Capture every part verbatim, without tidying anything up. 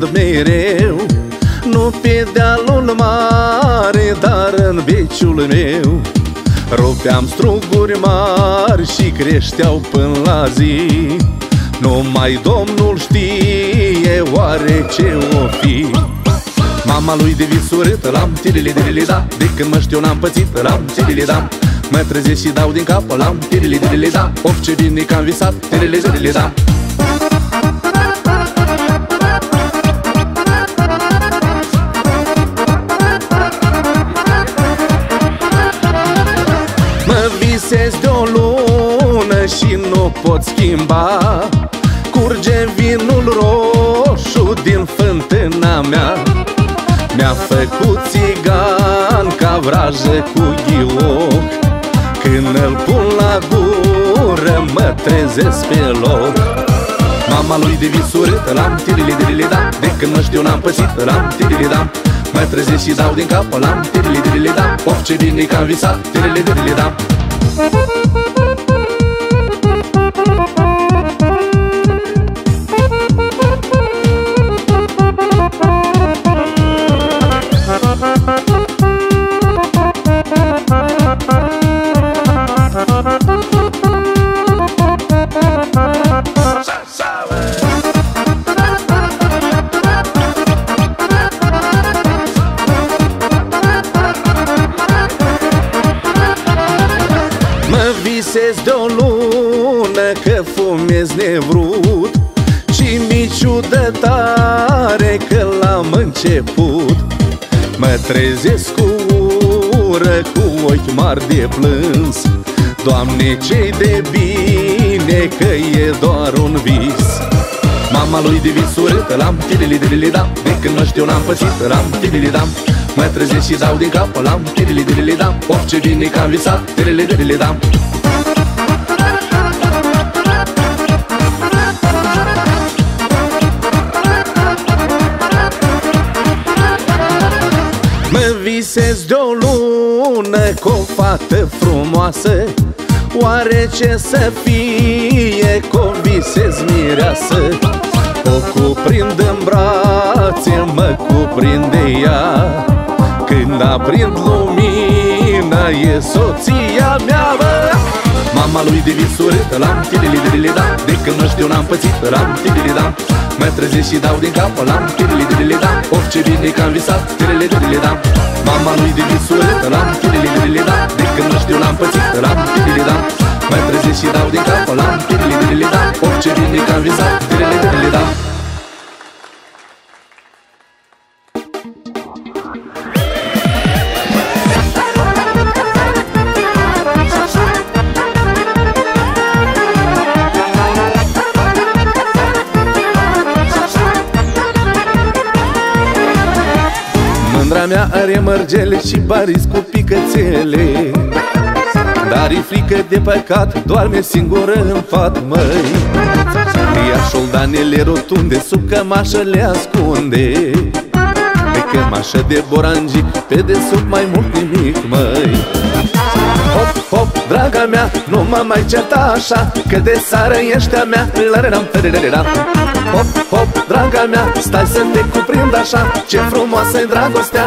când mereu, nu pe dealul mare, dar în beciul meu. Rupeam struguri mari și creșteau până la zi. Numai Domnul știe oare ce o fi. Mama lui de vis urâtă l-am, tirili-dirili-da. De când mă știu n-am pățit, l-am, tirili-da. Mă trezesc și dau din cap, l-am, tirili-dirili-da. Of, ce bine că am visat, tirili-dirili-da. Mă visez de-o lună și nu pot schimba. Curge vinul roșu din fântâna mea. Mi-a făcut țigan ca vrajă cu ghioc. Când îl pun la gură mă trezesc pe loc. Mama lui de vis urâtă l-am, tirili-dirili-da. De când mă știu n-am pățit, l-am, tirili-da. Mă trezesc și dau din cap, l-am, tirili-dirili-da. Of, ce bine că am visat, tirili-dirili-da. Visez de-o lună că fumez nevrut și mi ciudă tare că l-am început. Mă trezesc cu ură, cu ochi mari de plâns. Doamne, ce-i de bine că e doar un vis. Mama lui de vis urâtă l-am, tirili-dirili-da. De când nu știu n-am pățit, l-am, tirili-da. Mă trezesc și dau din cap, l-am, tirili-dirili-da. Of, ce bine că am visat, tirili-dirili-da. Mă visez de-o lună cu o fată frumoasă. Oare ce să fie că-o visez mireasă? O cuprind în brațe, mă cuprinde ea. Când aprind lumina e soția mea, bă. Mama lui de vis urâtă l-am, tirili-dirili-da. De când nu știu n-am pățit, l-am, tirili-da. Mă trezesc și dau din cap, l-am, tirili-dirili-da. Of, ce bine că am visat, tirili-dirili-da. Mama lui de vis urâtă l-am, tirili-dirili-da. De când nu știu n-am pățit, l-am, tirili-da. Mă trezesc și dau din cap, l-am, tirili-dirili-da. Of, ce bine că am visat, tirili-dirili-da. Mândra mea are mărgele și bariz cu picățele, dar-i frică de păcat, doarme singură în pat, măi. Ia șoldanele rotunde, sub cămașă le ascunde. Pe cămașă de borangic, pe desubt mai mult nimic, măi. Hop, hop, draga mea, nu mă mai certa așa, că de sară ești a mea. Hop, hop, draga mea, stai să te cuprind așa, ce frumoasă-i dragostea.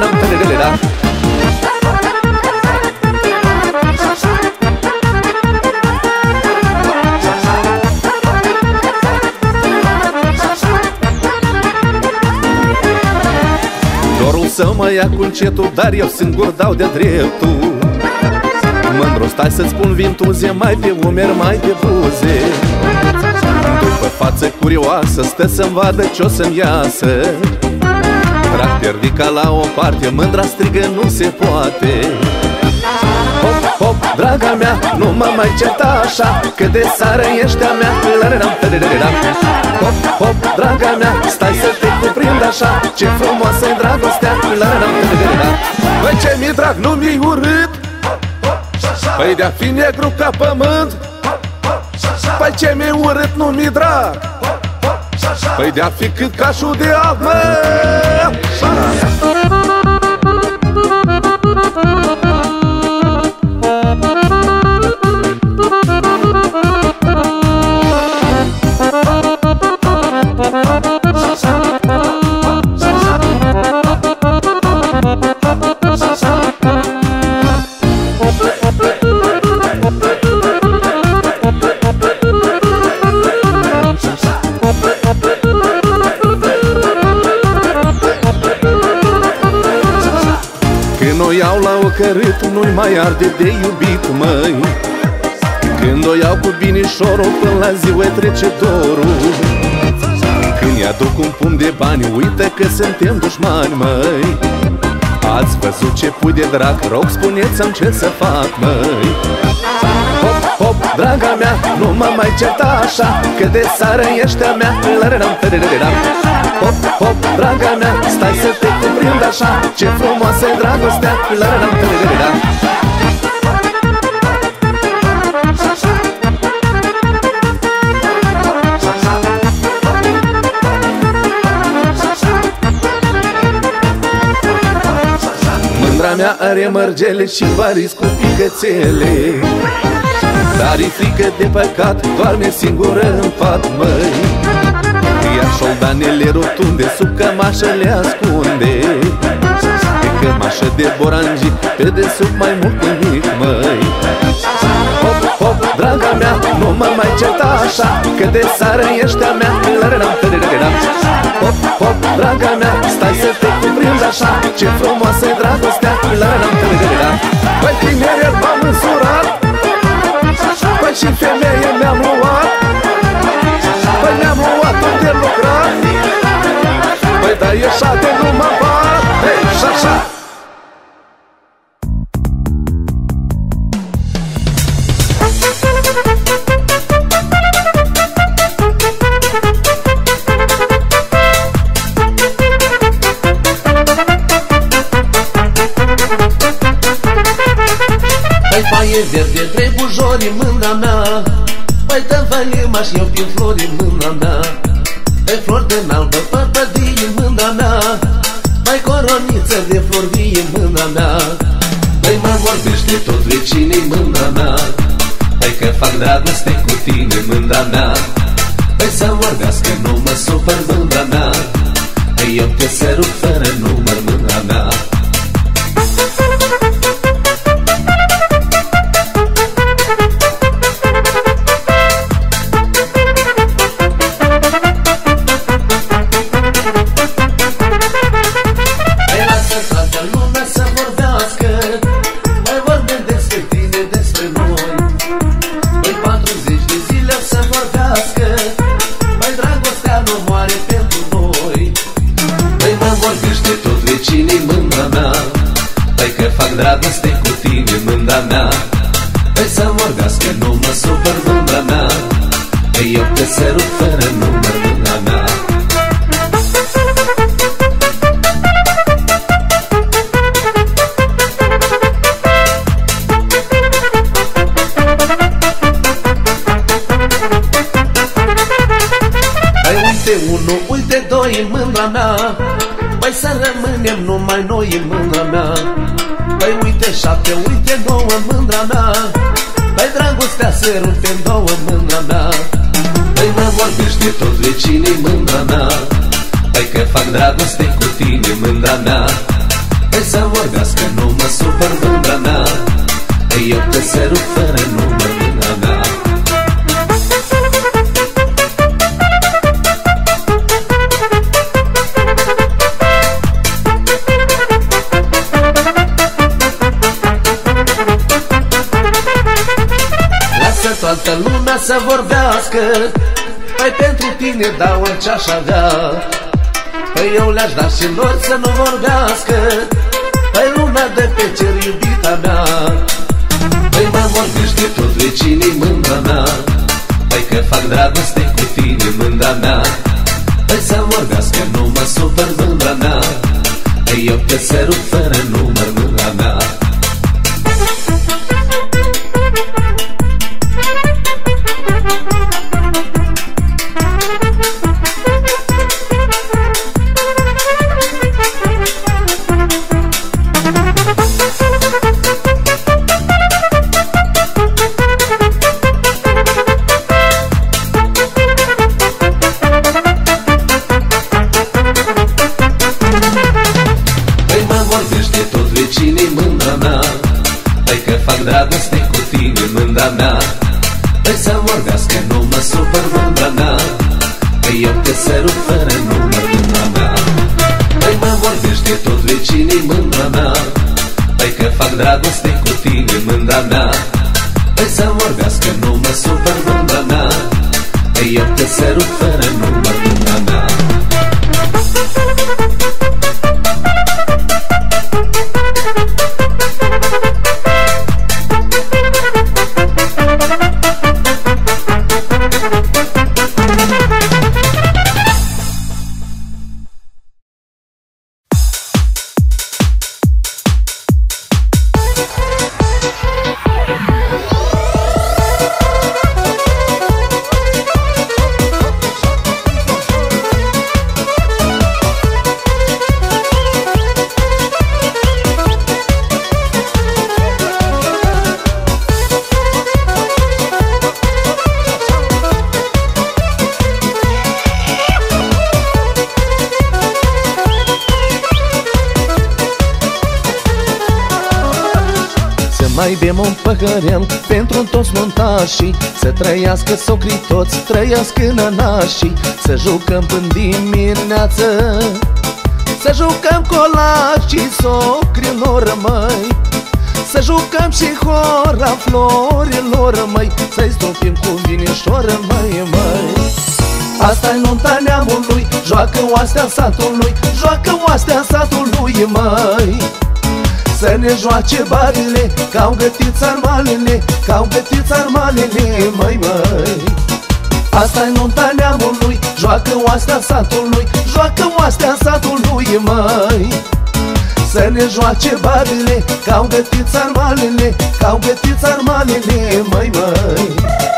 Dorul să mă ia cu încetul, dar eu singur dau de dreptul. Mândru, stai să-ți spun vintuze, mai pe umeri, mai pe buze. După față curioasă, stă să-mi vadă ce-o să-mi iasă. Trag pierdica la o parte, mândra strigă, nu se poate. Hop, hop, draga mea, nu mă mai certa așa, că de sară ești a mea. Hop, hop, draga mea, stai să te cuprind așa, ce frumoasă-i dragostea. Băi, ce mi-e drag, nu mi-i urât, păi de-a fi negru ca pământ. Păi ce mi-e urât, nu mi-i drag, păi de-a fi cât cașul de alb, mă. flăcărit nu-i mai arde de iubit, măi. Când o iau cu binișorul, până la ziua trece dorul. Când i-aduc un pumn de bani, uite că suntem dușmani, măi. Ați văzut ce pui de drag, rog, spuneți-mi ce să fac, măi. Hop, hop, draga mea, nu mă mai certa așa, că de sară ești a mea. Hop, hop, draga mea, stai să te cuprind așa, ce frumoasă-i dragostea. Mândra mea are mărgele și variți cu picățele, dar-i frică de păcat, doarme singură în pat, măi. Iar șoldanele rotunde sub cămașă le ascunde, pe cămașă de boranji, pe desubt mai mult nimic, măi. Hop, hop, draga mea, nu mă mai certa așa, că de sară ești a mea. Hop, hop, draga mea, stai să te cuprind așa, ce frumoasă-i dragostea. Păi tineri m-am însurat, păi și femeie mi-am luat, păi mi-am luat tot de lucrat, păi da e șade, nu mă bat, hei, și-așa. Paie verde, trei bujori în mâna mea, păi tăvălim-aș eu prin flori în mâna mea, pe flori de albă, păpădii în mâna mea, mai coroniță de flori vii în mâna mea. Păi mă vorbește tot vecinii mâna mea, păi că fac dragoste cu tine mâna mea. Păi să vorbească, nu mă supăr mâna mea, păi eu te sărut fără număr mâna mea. Dragoste cu tine mândra mea, păi să vorbească, nu mă supăr mândra mea, păi eu te sărut fără număr mândra mea. Păi uite unu, uite doi în mândra mea, păi să rămânem numai noi în mândra mea. Păi uite șapte, uite nouă în mândra mea, păi dragostea se rupe în două în mândra mea. Păi mă vorbește tot vecinii mândra mea, păi că fac dragoste cu tine mândra mea. Păi să vorbească, nu mă supăr mândra mea, păi eu te sărut fără număr mândra mea. Toată lumea să vorbească, păi pentru tine dau orice aș avea. Păi eu le-aș da și lor să nu vorbească, păi lumea de pe cer iubita mea. Păi mă vorbește tot vecinii mândra mea, păi că fac dragoste cu tine mândra mea. Păi să vorbească, nu mă supăr mândra mea, păi eu te sărut fără număr mândra mea. Să fac dragoste cu tine, mândra mea. Hai să vorbească, nu mă supăr, mândra mea. Eu te sărut fără număr, mândra mea. Mai bem un păhărel pentru toți montașii, să trăiască socrii toți, trăiască nănașii. Să jucăm până dimineață, să jucăm colacii socrilor, măi. Să jucăm și hora florilor, măi. Să-i stopim cu vinișor, măi, măi. Asta-i nunta neamului, joacă oastea satului, joacă oastea satului, măi. Să ne joace barile, că-au gătit țarmalele, că-au gătit țarmalele, măi, măi. Asta-i nunta neamului, joacă oastea satului, joacă oastea satului, măi. Să ne joace barile, că-au gătit țarmalele, că-au gătit țarmalele, măi, măi.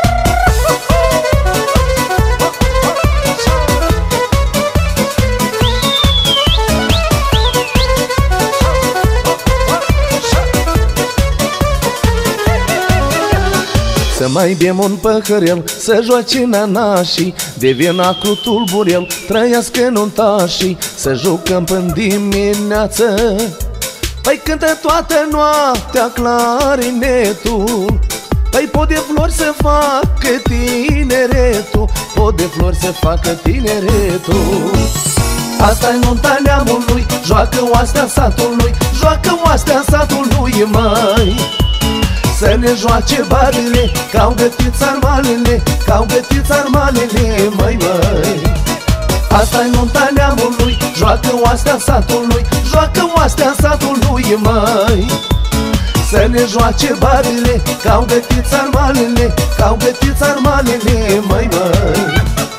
Să mai bem un păhărel, să joace nanașii, de vina cu tulburel, trăiască nuntașii. Să jucăm până dimineață, păi cântă toată noaptea clarinetul. Păi pot de flori să facă tineretul, pot de flori să facă tineretul. Asta-i nunta neamului, joacă oastea satului, joacă oastea satului, măi. Să ne joace barile, că-au gătit țarmalele, că-au gătit țarmalele, măi, măi. Asta-i nunta neamului, joacă oastea satului, joacă oastea satului, măi. Să ne joace barile, că-au gătit țarmalele, că-au gătit țarmalele, măi, măi.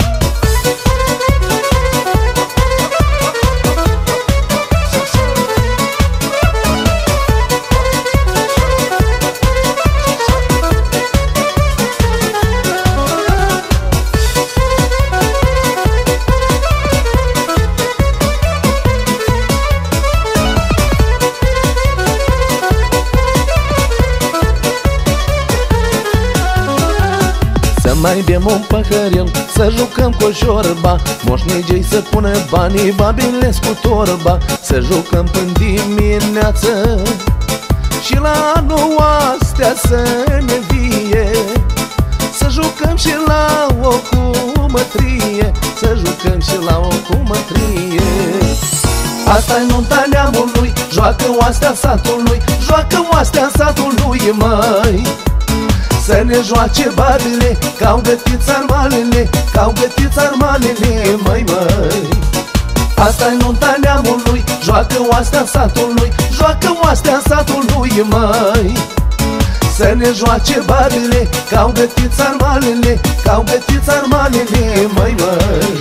Să mai bem un păhărel, să jucăm cu șorba, moșnegei să pună banii, babile cu torba. Să jucăm până dimineață și la noastea să ne vie. Să jucăm și la o cumătrie, să jucăm și la o cumătrie. Asta-i nunta neamului, joacă oastea satului, joacă oastea satului, măi. Să ne joace barile, că-au gătit țarmalele, că-au gătit țarmalele, măi, măi. Asta-i nunta neamului, joacă oastea satului, joacă oastea satului, măi. Să ne joace barile, că-au gătit țarmalele, că-au gătit țarmalele, măi, măi.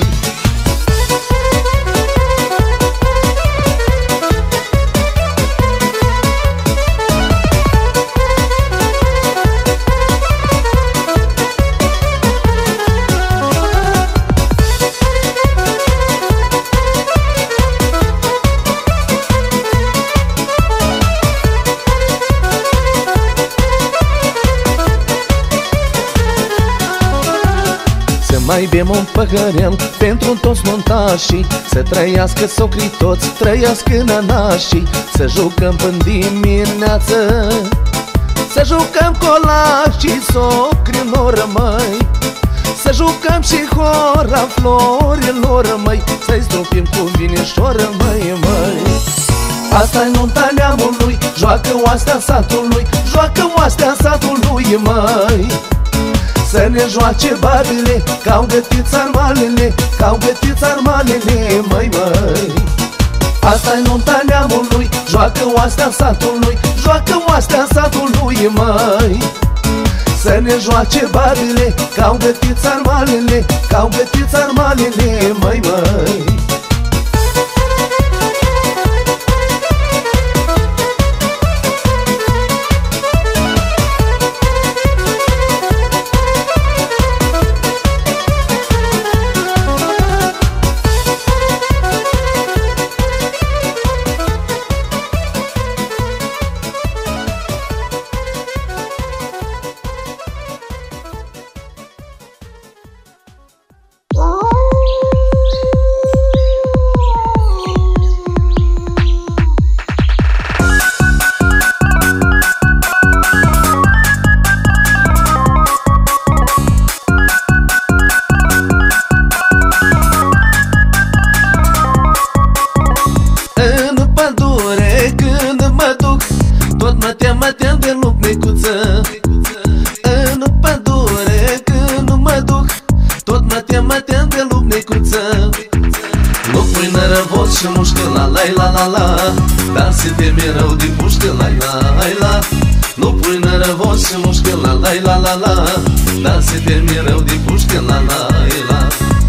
Mai bem un păhărel pentru toți montașii, să trăiască socrii toți, trăiască nănașii. Să jucăm până dimineață, să jucăm colacii socrilor, măi. Să jucăm și hora florilor, măi. Să-i stropim cu vinișor, măi, măi. Asta-i nunta neamului, joacă oastea satului, joacă oastea satului, măi. Să ne joace babele, că-au gătit țarmalele, că-au gătit țarmalele, măi, măi. Asta-i nunta neamului, joacă oastea satului, joacă oastea satului, măi. Să ne joace babele, că-au gătit țarmalele, că-au gătit țarmalele, măi, măi. Și mușcă la la la la la, dar se teme rău de pușcă la la la la. Nu pui nărăvos și mușcă la la la la la, dar se teme rău de pușcă la la la.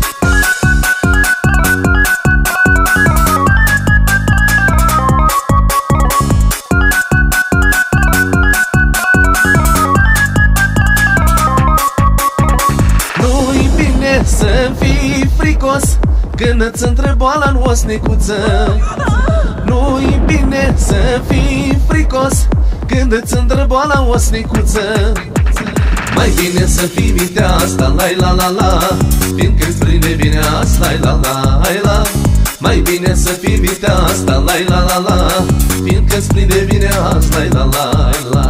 Nu-i bine să fii fricos când îți intră boala în osnicuță. Nu-i bine să fii fricos când îți intră boala în osnicuță. Mai bine să fii viteasta, la la la la, fiindcă-ți prinde bine asta, la la la. Mai bine să fii viteasta, la la la la, fiindcă-ți prinde bine asta, la la la.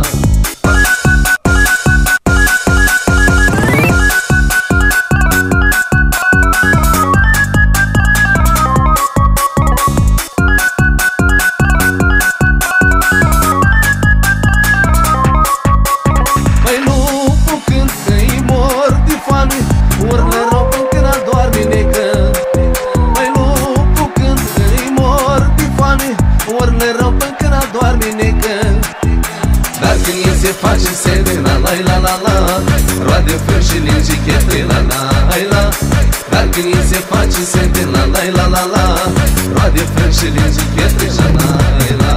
Face sede la la la la la, roade fel și lingi chete la la la. Dar când el se face sede la la la la la, roade fel și lingi chete la la la.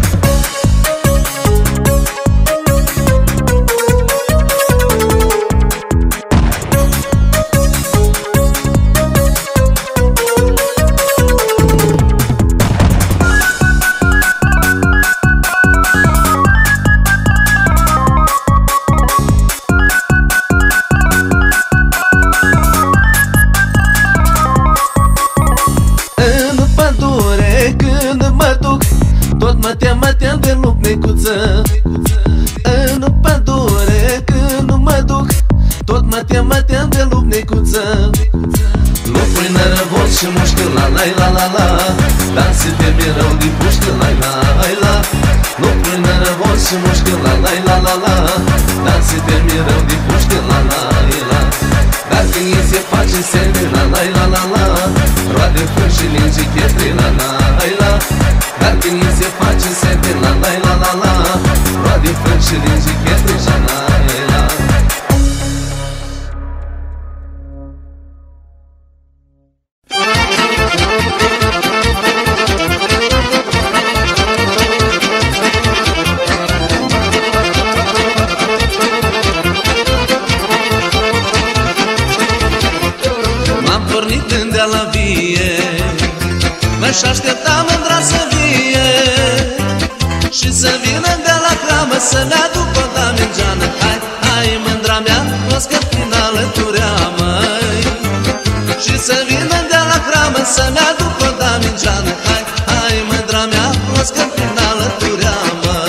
În pădure când mă duc, tot mă tem, mă tem de lup necuță. Lupul nărăvos și mușcă la la la la la, dar se teme rău de pușcă la la la. Lupul nărăvos și mușcă la la la la la, dar se teme rău de pușcă la la la. Dar când el se face sede la la la la la, roade fel și lingi chete la la la. Dar când el se face sede la la la la la, roade fel și lingi chete la la la. Și așteptam mândra să vie și să vină de la cramă să-mi aduc o damingeană. Hai, hai mândra mea, o scăp prin alăturea, măi. Și să vină de la cramă să-mi aduc o damingeană. Hai, hai mândra mea, o scăp prin alăturea, măi.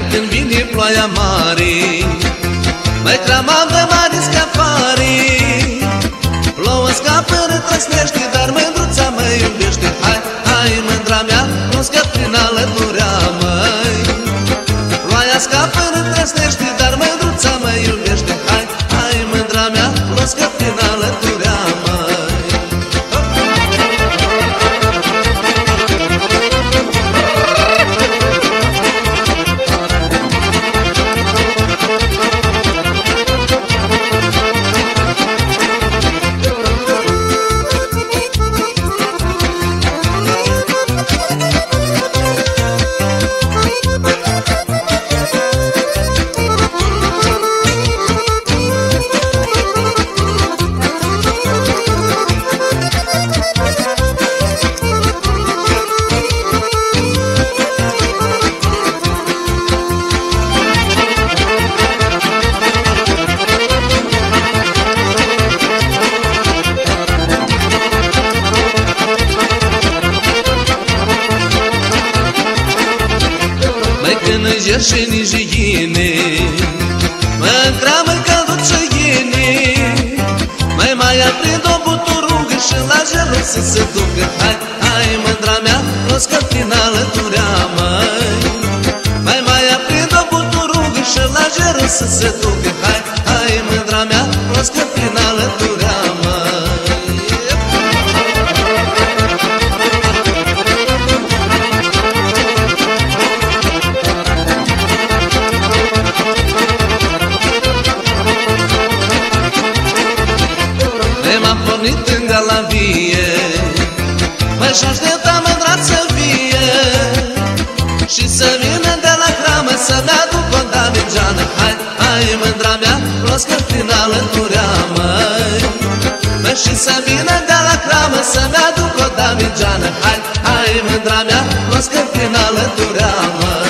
când vine ploaia mare, mai trama de mari scafare. Plouă, scapă, rătrăsnește, dar mândruța mă iubește. Hai, hai, mândra mea, nu scap prin alăturea, măi. Ploaia scapă, rătrăsnește, dar mândruța mă iubește. Hai, hai, mândra mea, nu scap prin alăturea, măi. Și nici ghine mă întramă căldut și ghine. Mai mai aprind o buturugă și la jelul să se ducă. Hai, hai, mândra mea, nu scap din alăturea, măi. Mai mai aprind o buturugă și la jelul să se ducă. Hai, hai, mândra mea, nu scap din alăturea, măi. La vie mă și aștepta mândra să vie și să vină de la cramă să-mi aduc o davigeană. Hai, hai, mândra mea, nu scap prin alăturea, măi. Mă și să vină de la cramă să-mi aduc o davigeană. Hai, hai, mândra mea, nu scap prin alăturea, măi.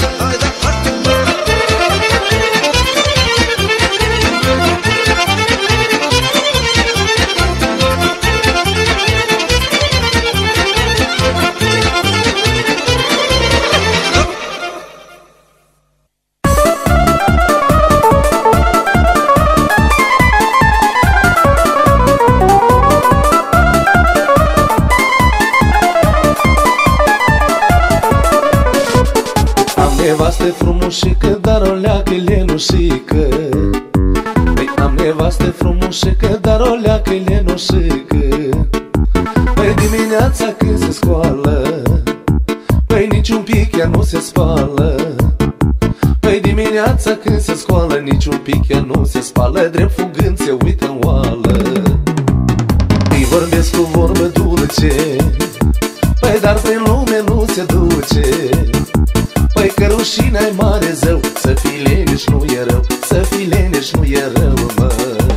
Nevastă frumușică, dar o leacă lenușică. Păi am nevastă frumușică, dar o leacă lenușică. Păi dimineața când se scoală, păi niciun pic ea nu se spală. Păi dimineața când se scoală, niciun pic ea nu se spală. Drept fugând se uită în oală. Îi vorbesc cu vorbă dulce, păi dar prin lume nu se duce. Păi că rușinea-i mare zău, să fii leneș nu e rău, să fii leneș nu e rău, măi.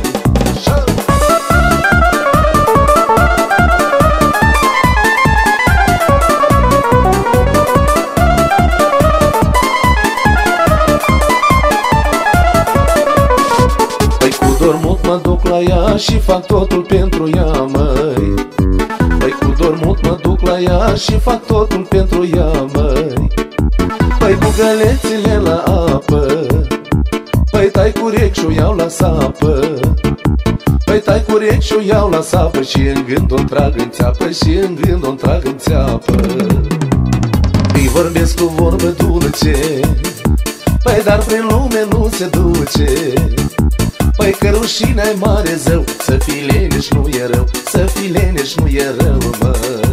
Păi cu dor mult mă duc la ea și fac totul pentru ea, măi. Păi cu dor mult mă duc la ea și fac totul pentru ea, măi. Păi cu gălețile la apă, păi tai cu rec și-o iau la sapă. Păi tai cu rec și-o iau la sapă și în gând o trag în țeapă, și în gând o trag în țeapă. Îi vorbesc cu vorbă dulce, păi dar prin lume nu se duce. Păi că rușinea-i mare zău, să fii leneș nu e rău, să fii leneș nu e rău, măi.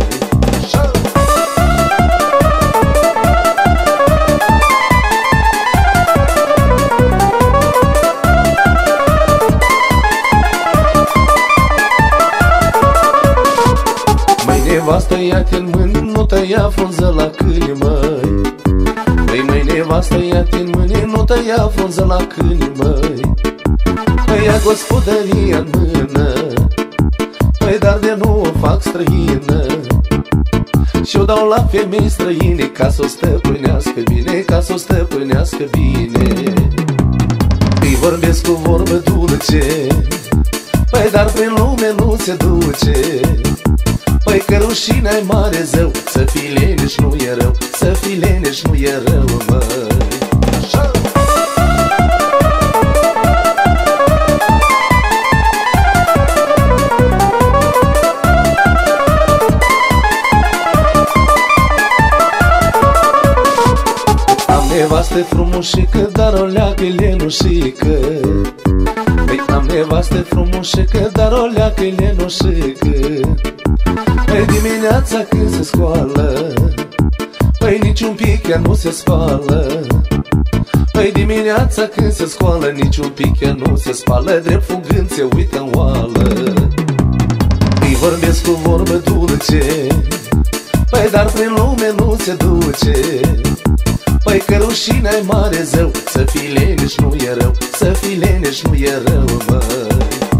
Nevastă ia-te în mâini, nu tăia frunză la câini, măi. Păi măi, nevastă ia-te în mâini, nu tăia frunză la câini, măi. Păi ia gospodăria în mână, păi dar de nu o fac străină. Și-o dau la femei străine, ca s-o stăpânească bine, ca s-o stăpânească bine. Îi vorbesc cu vorbă dulce, păi dar prin lume nu se duce. Păi că rușinea-i mare zău, să fii leneș nu e rău, să fii leneș nu e rău, măi. nevastă frumușică, dar o leacă lenușică. Păi am nevastă frumușică, dar o leacă lenușică. Păi dimineața când se scoală, păi niciun pic ea nu se spală. Păi dimineața când se scoală, niciun pic ea nu se spală. Drept fugând se uită în oală. Îi vorbesc cu vorbă dulce, păi dar prin lume nu se duce. Păi că rușinea-i mare zău, să fii leneș nu e rău, să fii leneș nu e rău, măi.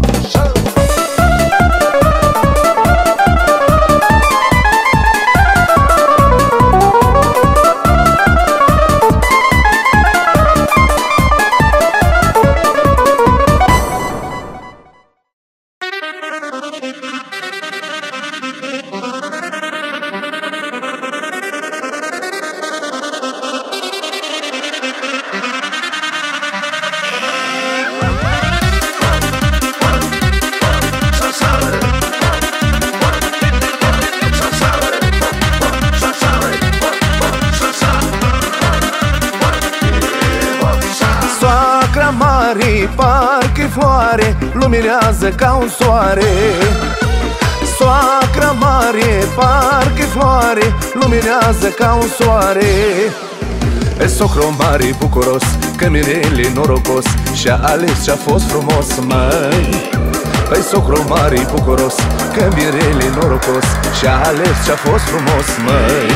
Parcă-i floare, luminează ca un soare. Soacra mare, parcă-i floare, luminează ca un soare. E socru mare bucuros, că mirele norocos și-a ales ce-a fost frumos, măi. E socru mare bucuros, că mirele norocos și-a ales ce-a fost frumos, măi.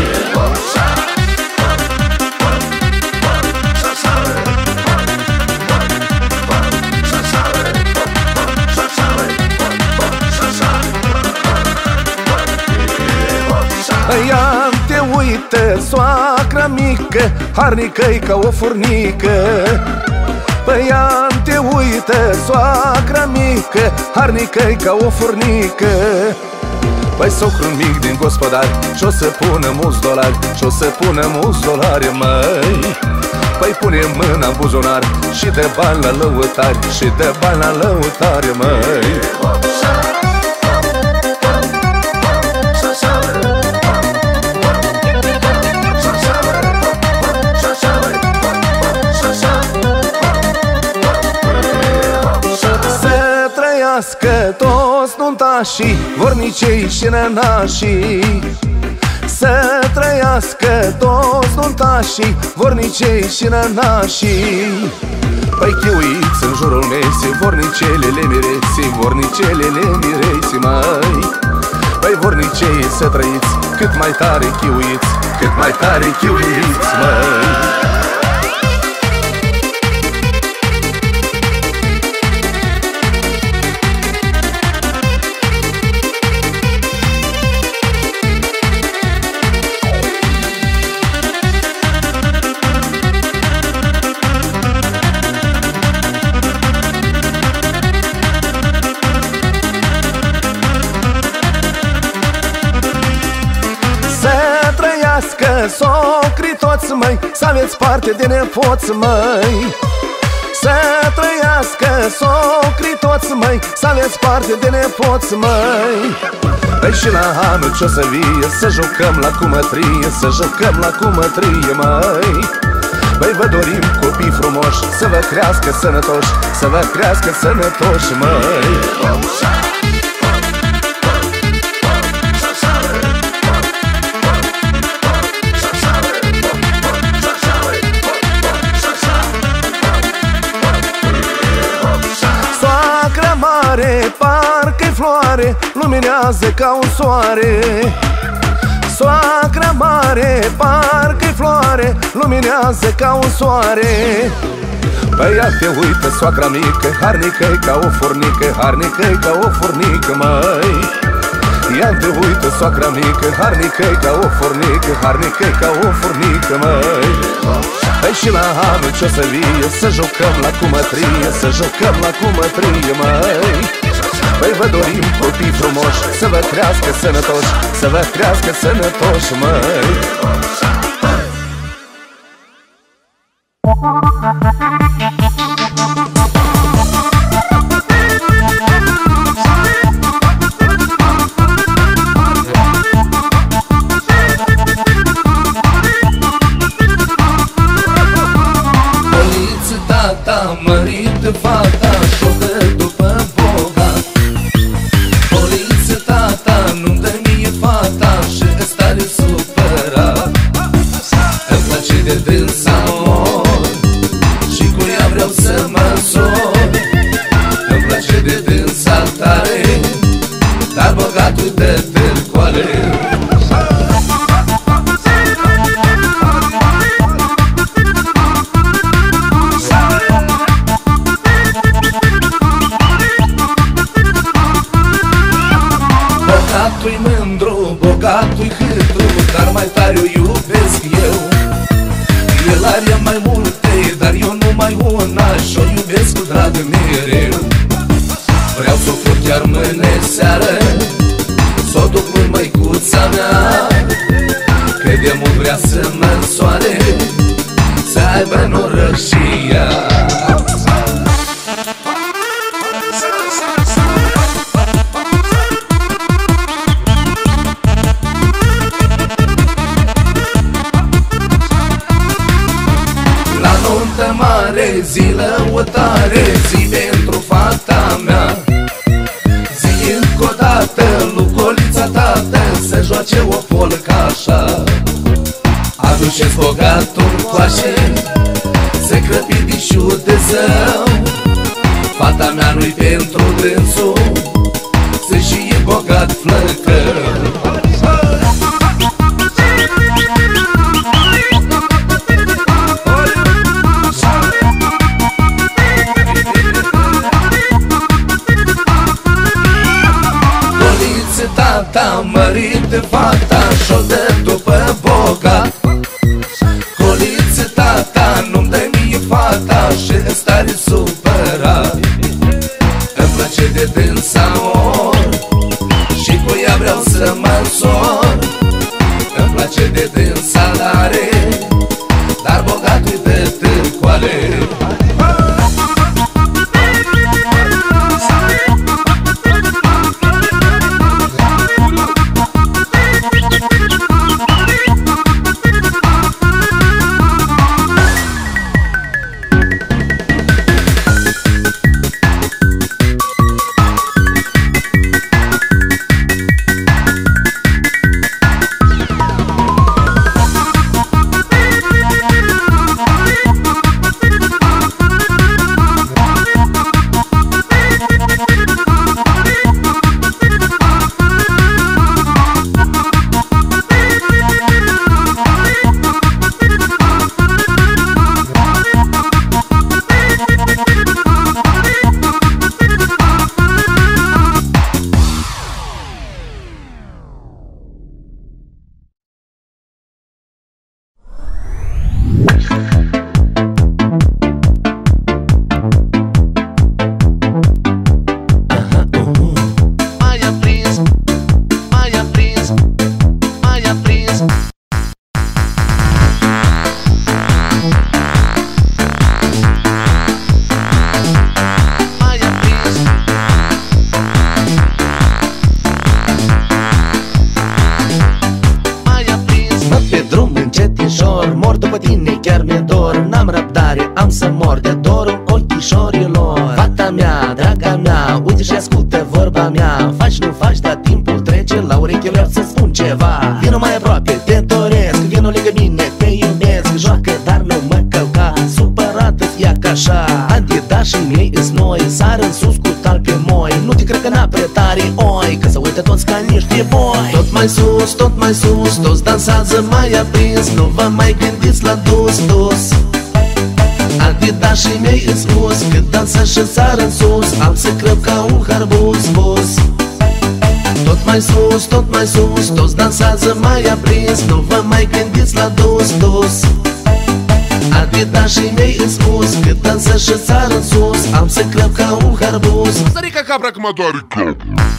Ia te uită, soacra mică, harnică-i ca o furnică. Păi ia te uită, soacra mică, harnică-i ca o furnică. Păi socrul mic din gospodari și-o să pună mulți dolari, și-o să pună mulți dolari, măi. Păi pune mâna în buzunar și dă bani la lăutari, și dă bani la lăutari, măi. Să toți nuntașii, vornicei și nănașii. Să trăiască toți nuntașii, vornicei și nănașii. Păi chiuiți în jurul mesei, vornicelele mireții, vornicelele mireții, măi. Păi vornicei să trăiți, cât mai tare chiuiți, cât mai tare chiuiți, măi. Socrii toți, măi, să aveți parte de nepoți, măi. Să trăiască socrii toți, măi, să aveți parte de nepoți, măi. Păi și la anul ce-o să vie, să jucăm la cumătrie, să jucăm la cumătrie, măi. Păi vă dorim copii frumoși, să vă crească sănătoși, să vă crească sănătoși, măi. Parcă-i floare, luminează ca un soare. Soacra mare, parcă-i floare, luminează ca un soare. Păi ia te uită, soacra mică, harnică-i ca o furnică, harnică-i ca o furnică, măi. Ia te uită, soacra mică, harnică-i ca o furnică, harnică-i ca o furnică, măi. Păi și la anul ce-o să vie, să jucăm la cumătrie, să jucăm la cumătrie, măi. Păi vă dorim copii frumoși, să vă crească sănătoși, să vă crească sănătoși, măi. de dânsa mor și cu ea vreau să mă însor. Îmi place de dânsa tare, dar bogatul de târcoale. Bogatul-i mândru, bogatul-i hâtru, dar mai tare o iubesc eu. El are mai multe, dar eu numai una și-o iubesc cu drag mereu. Vreau să o fur chiar mâine seară, s-o duc în măicuța mea, că de mult vrea să mă însoare, să aibă noroc și ea. La nuntă mare, zi lăutare, zi pentru fata mea. Zi încă o dată, lucolița tată, să joace o polcă așa. Aduceți bogatul coașe, să crăpidișul de zău. Fata mea nu-i pentru dânsul, să și e bogat flăcău. Tata mărite fata și-o dă după bogat. Coliță tata, nu-mi dă mie fata și stare supărat. Îmi place de dânsa mor și cu ea vreau să mă însor. Îmi place de dânsa tare, dar bogatul-i de târcoale. Mor după tine, chiar mi-e dor, n-am răbdare, am să mor de dorul ochișorilor. Fata mea, draga mea, uite și ascultă vorba mea. Faci, nu faci, dar timpul trece, la ureche vreau să spun ceva. Vino mai aproape, te doresc, vino lângă mine, te iubesc. Joacă, dar nu mă călca, supărată-ți ia ca așa. Adidașii mei îs noi, sar în sus cu talpe moi. Nu te cred că n-a prea tare, oi, că să uită toți ca niște boi. Tot mai sus, tot mai sus, toți dansează mai aprins. Nu vă mai gândiți la dus, dus. Adidașii mei îți spus, cât dansă și sar în sus, am să crăp ca un harbuz, buz. Tot mai sus, tot mai sus, toți dansează mai aprins. Nu vă mai gândiți la dus, dus. Adidașii mei îți spus, cât dansă și sar în sus, am să crăp ca un harbuz. Stărica capra că mă doare capul.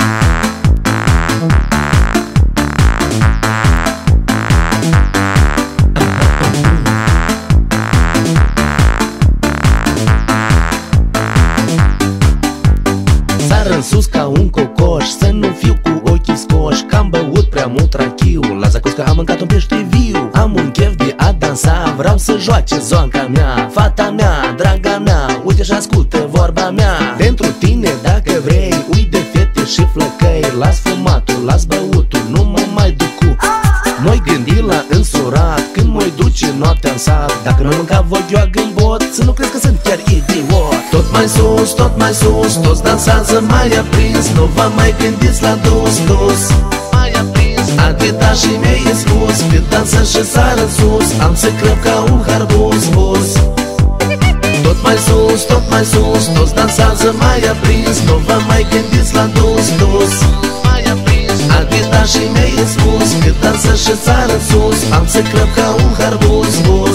Sar în sus ca un cocoș, să nu fiu cu ochii scoși, că am băut prea mult rachiu. La zacus că am mâncat un pește viu. Am un chef de a dansa, vreau să joace zoanca mea. Fata mea, draga mea, uite și ascultă vorba mea. Pentru tine dacă vrei, ui de fete și flăcăi. Las fumatul, las băutul, nu mă mai duc cu. M-oi gândi la însurat, când m-oi duce noaptea dansat. Dacă nu mânca vocioagă-i bot, să nu crezi că sunt chiar idiot. Tot mai sus, tot mai sus, toți dansează mai aprins. Nu vă mai gândiți la dus, dus. Mai aprins, aditașii mei e spus, cât dansă și sară sus, am să crăp ca un harbuz, buz. Tot mai sus, tot mai sus, toți dansează mai aprins. Nu vă mai gândiți la dus, dus. Mai aprins, aditașii mei e spus, cât dansă și sară sus, am să crăp ca un harbuz, buz.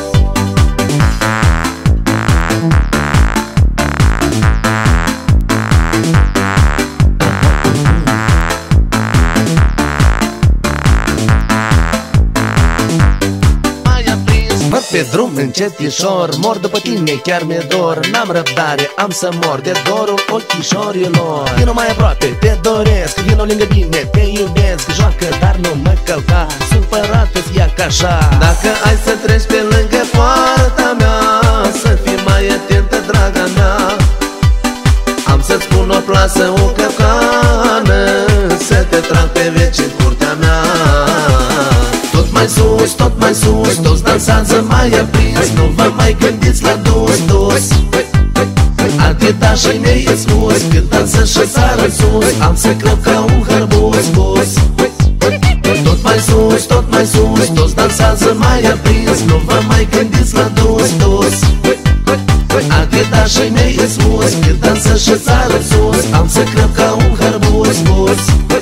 Pe drum încetișor, mor după tine, chiar mi-e dor. N-am răbdare, am să mor de dorul ochișorilor. Vino mai aproape, te doresc, vino lângă mine, te iubesc. Joacă, dar nu mă călca, supărată-ți ia ca așa. Dacă ai să treci pe lângă poarta mea, să fii mai atentă, draga mea. Am să-ți pun o plasă, o căpcană, să te trag pe veci în curtea mea. Tot mai sus, tot mai sus, toți dansează mai aprins. Nu vă mai gândiți la dus, dus. Aditașii mei e spus, cât dansă și sară sus, am să crăp ca un hărbuz, buz. Tot mai sus, tot mai sus, toți dansează mai aprins. Nu vă mai gândiți la dus, dus. Aditașii mei e spus, cât dansă și sară sus, am să crăp ca un hărbuz, buz.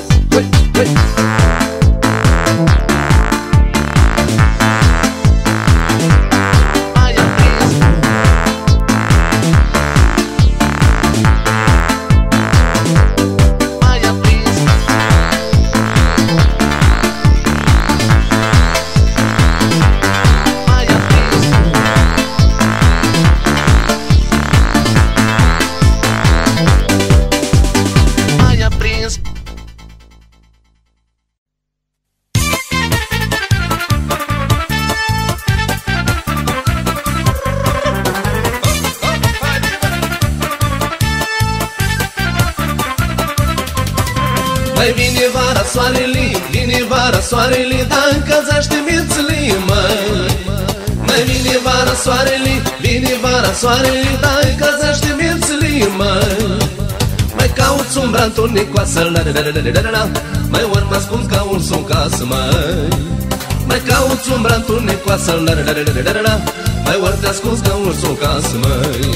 Mai vine vara soarele, vine vara soarele, dar încălzește mințile, măi. Mai vine vara soarele, vine vara soarele, dar încălzește mințile, măi. Mai cauți umbra întunecoasă, la la la la la la, mai ori mă ascunzi ca ursul în casă, măi. Mai cauți umbra întunecoasă, la la la la la la, mai ori te ascunzi ca ursul în casă, măi.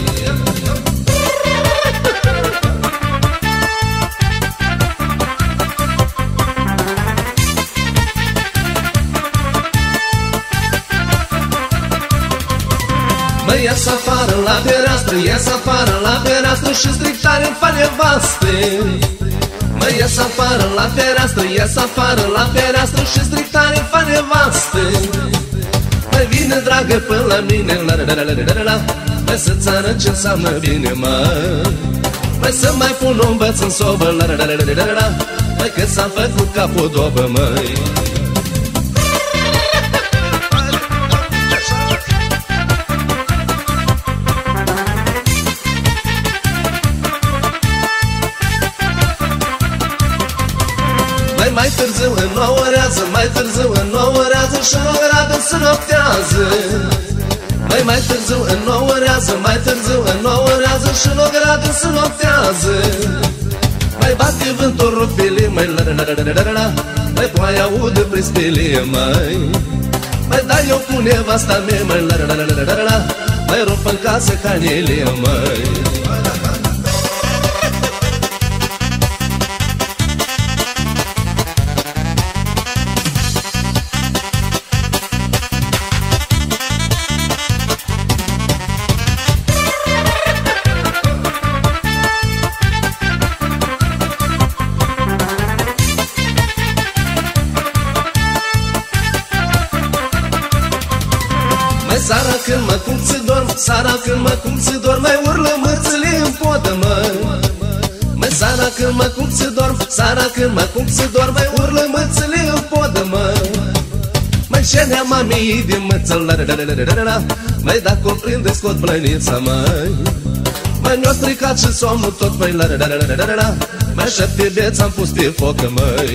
Măi, ies afară la fereastră, ies afară la fereastră și strictare îmi fa nevastă. Măi, ies afară la fereastră, ies afară la fereastră și strictare îmi fa nevastă. Măi, vine dragă până la mine, la la la la la la la, măi, să-ți arăt ce înseamnă bine, măi. Măi, să mai pun un băț în sobă, la la la la la la la, măi, că s-a făcut capodopă, măi. Mai târziu înouărează, mai târziu înouărează și înouărează să noptează. Mai mai târziu înouărează, mai târziu înouărează și înouărează să noptează. Mai bate vântul rupile, mai la la la la la la, mai poaia audă prispile, mai. Mai dai eu cu nevasta mea, mai la la la la la la, mai rup în casă canele, mai. Sara când mă cum ți dorm, Sara când mă cum ți dorm, mai urlă mărțile în podă, măi. Măi, Sara când mă cum ți dorm, Sara când mă cum ți dorm, mai urlă mărțile în podă, măi. Măi, șenea mamii din măță, la la la la la la, măi, dacă o prinde scot blănița, măi. Măi, mi-o stricat și somnul tot, măi, la la la la la la la, măi, șapte beți am pus pe focă, măi.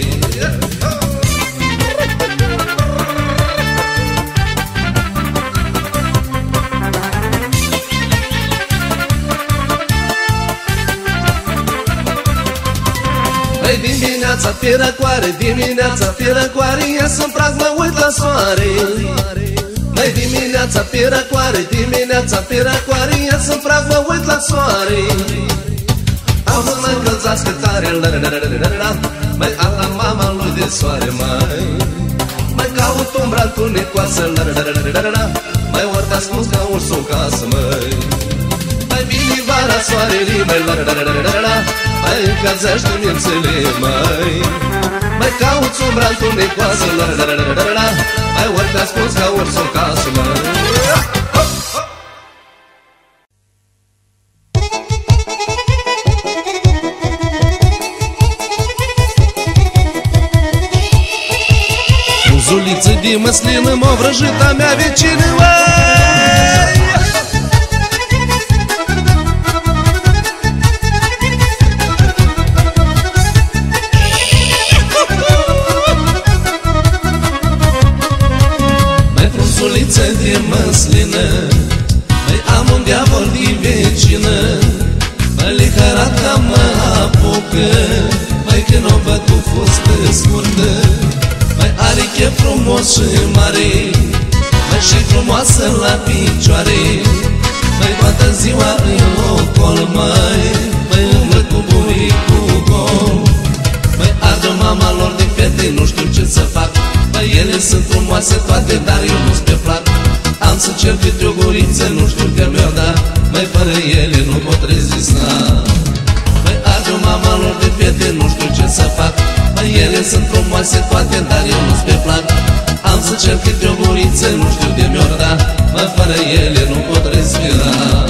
pe răcoare, dimineața pe răcoare, ies în prag, mă uit la soare. Mai dimineața pe răcoare, dimineața pe răcoare, ies în prag, mă uit la soare. Am să mă încălzească tare, mai ala mama lui de soare, mai mai caut umbra întunecoasă, mai ori te ascuns ca ursul în casă, măi. Mai vine vara soarelii, mai mai încălzește mințele, mai mai caut umbra întunecoasă, mai ori te ascuns ca ursul în casă, măi. Zuliță de măslină m-a vrăjit a mea vecină, măi. Mai frunzuliță de măslină, mai am un diavol din vecină, mai licărat ca mă apucă, mai când o văd cu fustă scurtă. Are chef frumos și mare, mai și frumoasă la picioare, mai toată ziua în ocol, mai mai umblă cu buricul gol. Mai arde mama lor de fete, nu știu ce să fac, mai ele sunt frumoase toate, dar eu nu-ți pe plac. Am să cer câte o guriță, nu știu de mi-o da, mai fără ele nu pot rezista. Mai arde mama lor de fete, nu știu ce să fac, ele sunt frumoase toate, dar eu nu-ți pe plac. Am să cer câte o guriță, nu știu de mi-or da, mă fără ele nu pot respira.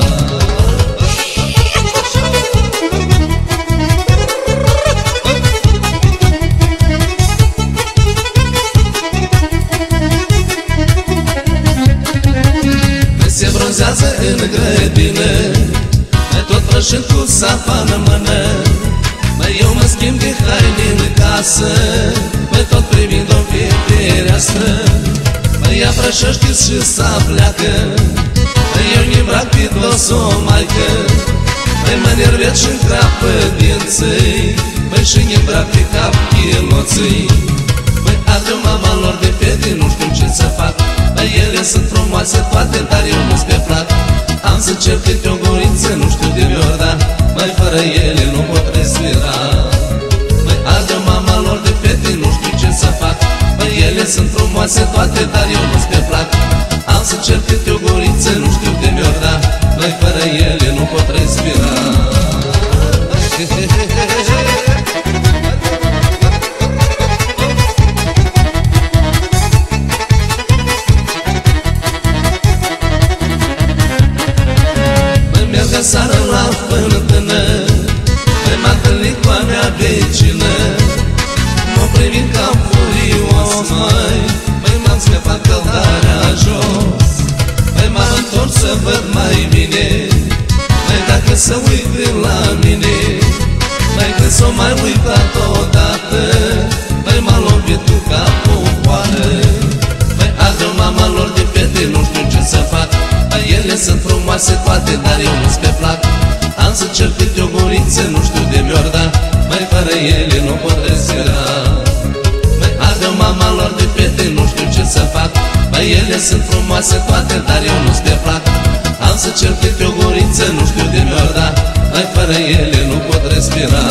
Mai se bronzează în grădină, mai tot prășând cu sapan în mână. Mai eu mă schimb de haine în casă, mai tot privind-o pe fereastră. Mai ea prășește și s-a pleacă, mai eu n-imbrac pe dos o maică. Mai mă nervez și-mi crapă dinții, mai și n-imbrac pe cap chiloții. Mai arde mama lor de fete, nu știu ce să fac, mai ele sunt frumoase toate, dar eu nu-ți pe plac. Am să cer câte o guriță, nu știu de mi-or da, mai fără ele nu pot respira. Mai arde mama lor de fete, nu știu ce să fac, mai ele sunt frumoase toate, dar eu nu-ți pe plac. Am să cer câte o guriță, nu știu de mi-or da, mai fără ele nu pot respira. Sară la fântână, mai m-a întâlnit cu a mea vecină. M-a privit cam furios, măi, mai m-am scăpat căldarea jos. Mai m-am întors să văd mai bine, mai dacă să uite la mine. Mai când s-o mai uitat odată, mai m-a lovit cu capul poară. Mai arde mama lor de fete, nu știu ce să fac, ele sunt frumoase toate, dar eu nu-ți pe plac. Am să cer câte o guriță, nu știu de mi-or da, mai fără ele nu pot respira. Mai arde mama lor de fete, nu știu ce să fac, mai ele sunt frumoase toate, dar eu nu-ți pe plac. Am să cer câte o guriță, nu știu de mi-or da, mai fără ele nu pot respira.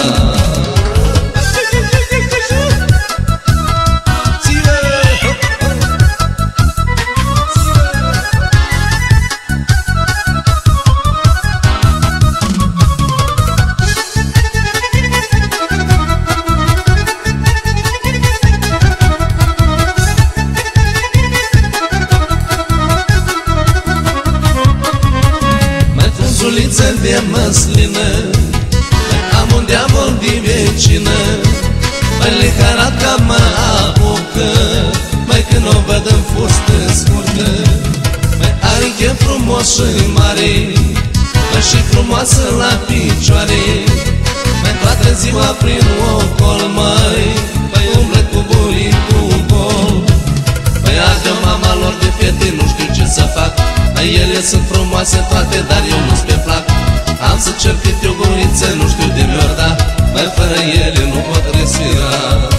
De măslină, am un diavol din vecină, mai lecarat ca mă apucă, mai când o văd în fustă scurtă. Mai are chef frumos și mare, mai și frumoasă la picioare, mai toată ziua prin ocol, mai mai umblă cu buricul gol. Mai arde mama lor de fete, nu știu ce să fac, mai ele sunt frumoase toate, dar eu nu-ți pe plac. Am să cer câte o guriță, nu știu de mi-or da, mai fără ele nu pot respira.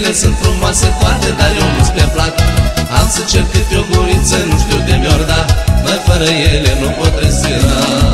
Fetele sunt frumoase toate, dar eu nu-ți pe plac. Am să cer câte o guriță, nu știu de mi-or da, mai fără ele nu pot respira.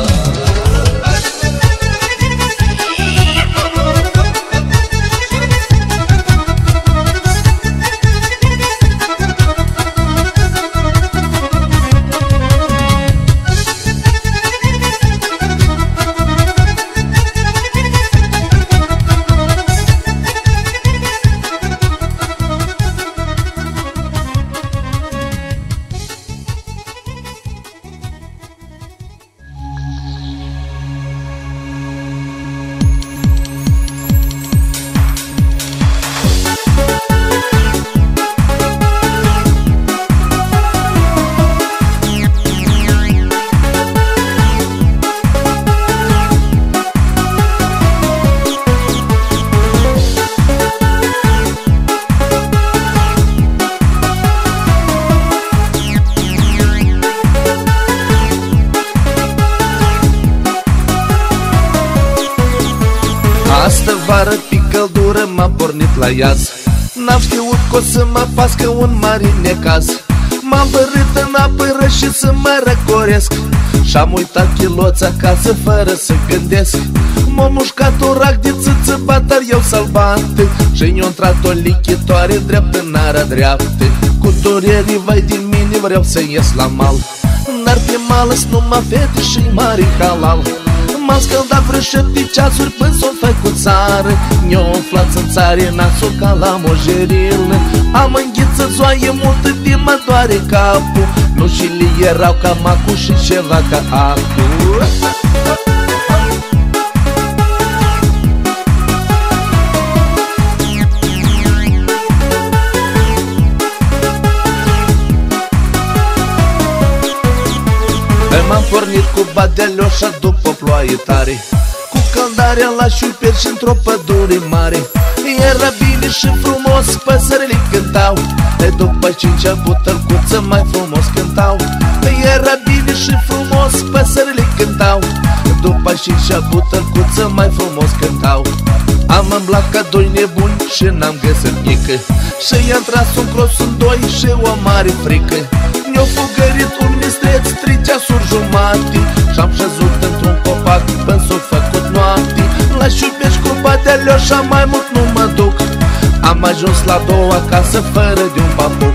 Astă vară, pe căldură, m-am pornit la iaz. N-am știut că o să mă pască un mare necaz. M-am bărât în apă și să mă răcoresc, și-am uitat chiloți acasă fără să gândesc. M-a mușcat un rac de țâțăbat, dar eu salbate, și-mi-a intrat o lichitoare dreaptă în ara dreaptă. Cu dureri, vai din mine, vreau să ies la mal, dar pe mală-s numai fete și mare halal. M-am scăldat vreo șapte ceasuri până s-o făcut țară. Ne-o umflat în țară nasul ca la mojerilă. Am înghiță zoaie multă de mă doare capul. Nu și li erau ca macu și ceva ca acul. M-am pornit cu badelioșa după ploaie tare, cu căldarea la șuiper și într-o pădure mare. Era bine și frumos, păsările cântau, e după ce început tălcuță mai frumos cântau. Era bine și frumos, păsările cântau, după ce început tălcuță mai frumos cântau. Am îmblat ca doi nebuni și n-am găsit nică, și i-am tras un cross în doi și o mare frică. Ne-o fugărit un mistreț, trei ceasuri jumate, și-am șezut într-un copac până s-o făcut noapte. La șupești cu badelioșa mai mult nu mă duc, am ajuns la două acasă fără de un papuc.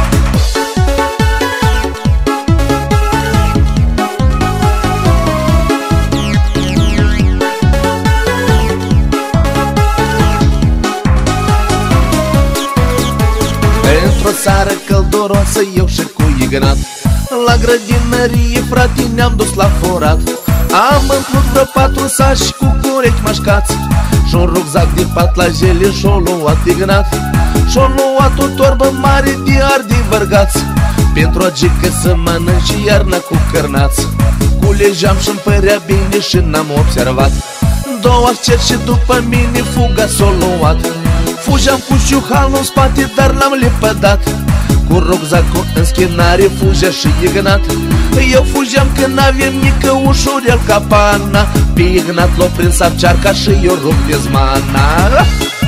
Într-o seară călduroasă eu și cu Ignat, la grădinărie, frate, ne-am dus la furat. Am împlut vreo patru saci cu curechi mașcați, și-un rucsac de pat la jele și-o luat Ignat. Și-o luat o torbă mare de arde vărgați, pentru o gică să mănânc și iarna cu cărnați. Culegeam și-mi părea bine și n-am observat, două cer și după mine fuga s-o luat. Fugeam cu șuhalul în spate, dar l-am lepădat, cu rucsacul în schinare fugea și Ignat. Eu fugeam când n-aveam nică ușurel ca pana, pe Ignat l-o prins apcearca și eu rup dezmana.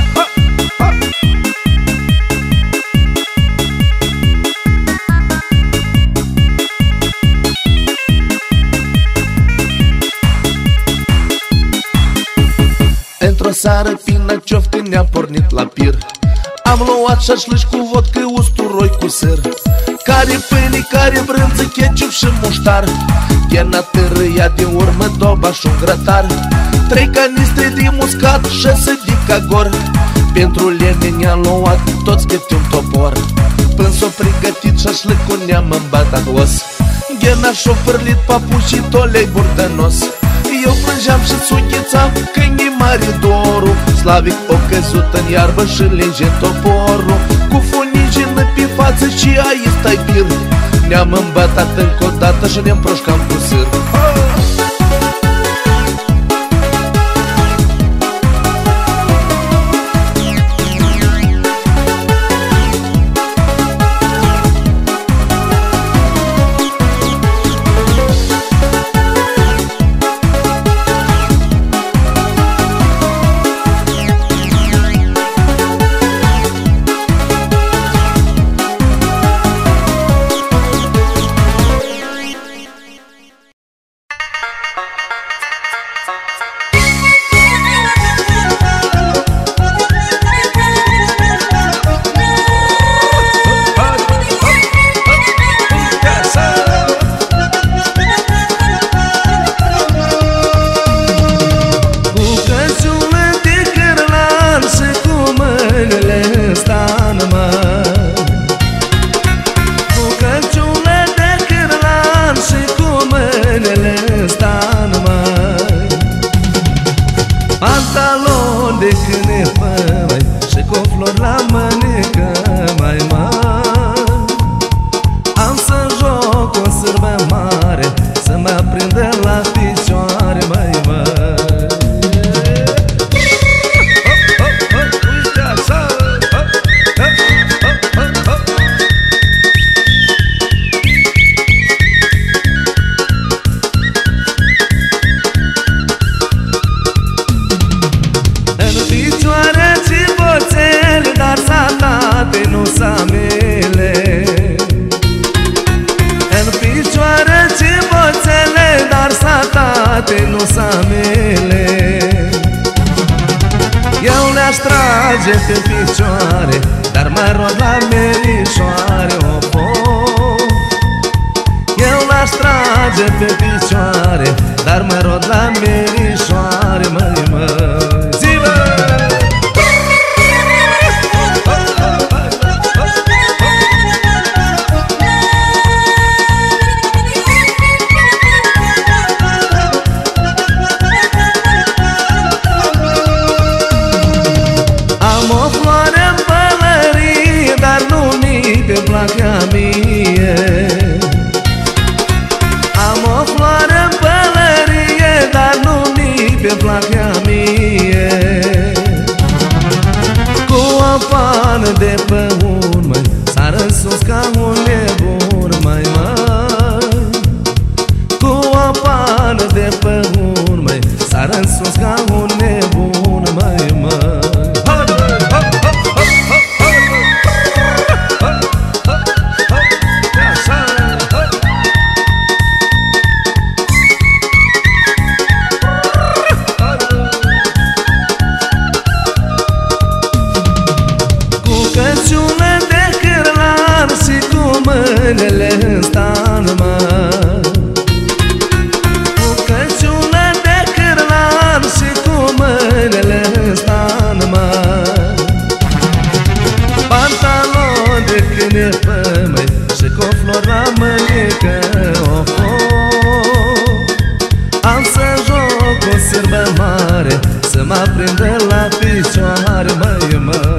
Într-o seară până ciofte ne-am pornit la pir. Am luat șașlâși cu vodcă, usturoi cu săr, care pâine, care brânză, ketchup și muștar. Ghena târâia din urmă doba și un grătar, trei canistre de muscat, șase de cagor. Pentru lene ne-am luat toți câte un topor, până s-o pregătit șașlâcul ne-am îmbătat os. Ghena și-o fârlit papușii tolei burdănos. Eu plângeam și sughițam câinii mari dorul, Slavic o căzut în iarbă și lege toporul. Cu funigină pe față și aici stai pir, ne-am îmbătat încă o dată și ne-am proșcam cu sâr. sănătate nu s-a mele. În picioare ciboțele, dar sănătate nu s-a mele. Eu le-aș trage pe picioare, dar mă rog la merișoare, o Eu le-aș trage pe picioare, dar mă rog la merișoare, măi, măi. Zi-mă! Placa mie, am o floare în pălărie, dar nu mi pe placa mie. Cu o pană de păun, măi, s-a răsus ca un nebun, măi, măi. Cu o pană de păun, măi, s-a răsus ca un nebun, măi, măi. Mâinile în stan, mă, cu căciulă de cârlan și cu mâinile în stan, mă. Pantalon de cânepă, măi, și cu flori la mânică, of, of. Am să joc o sârbă mare, să mă prindă la picioare, măi, măi.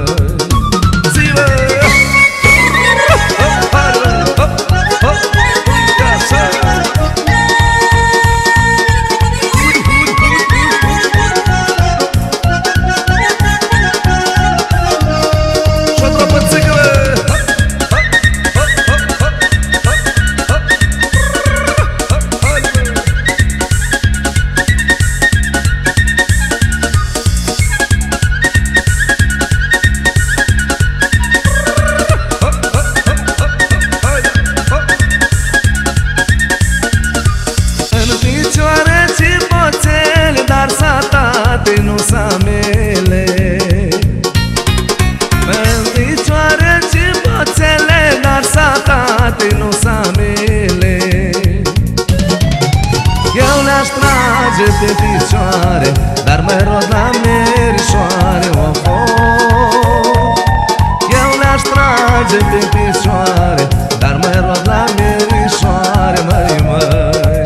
Nu s-a mele. În picioare ciboțele, dar sănătate nu s-a mele. Eu le-aș trage pe picioare, dar mă rog la merișoare, of, of. Eu le-aș trage pe picioare, dar mă rog la merișoare, măi, măi.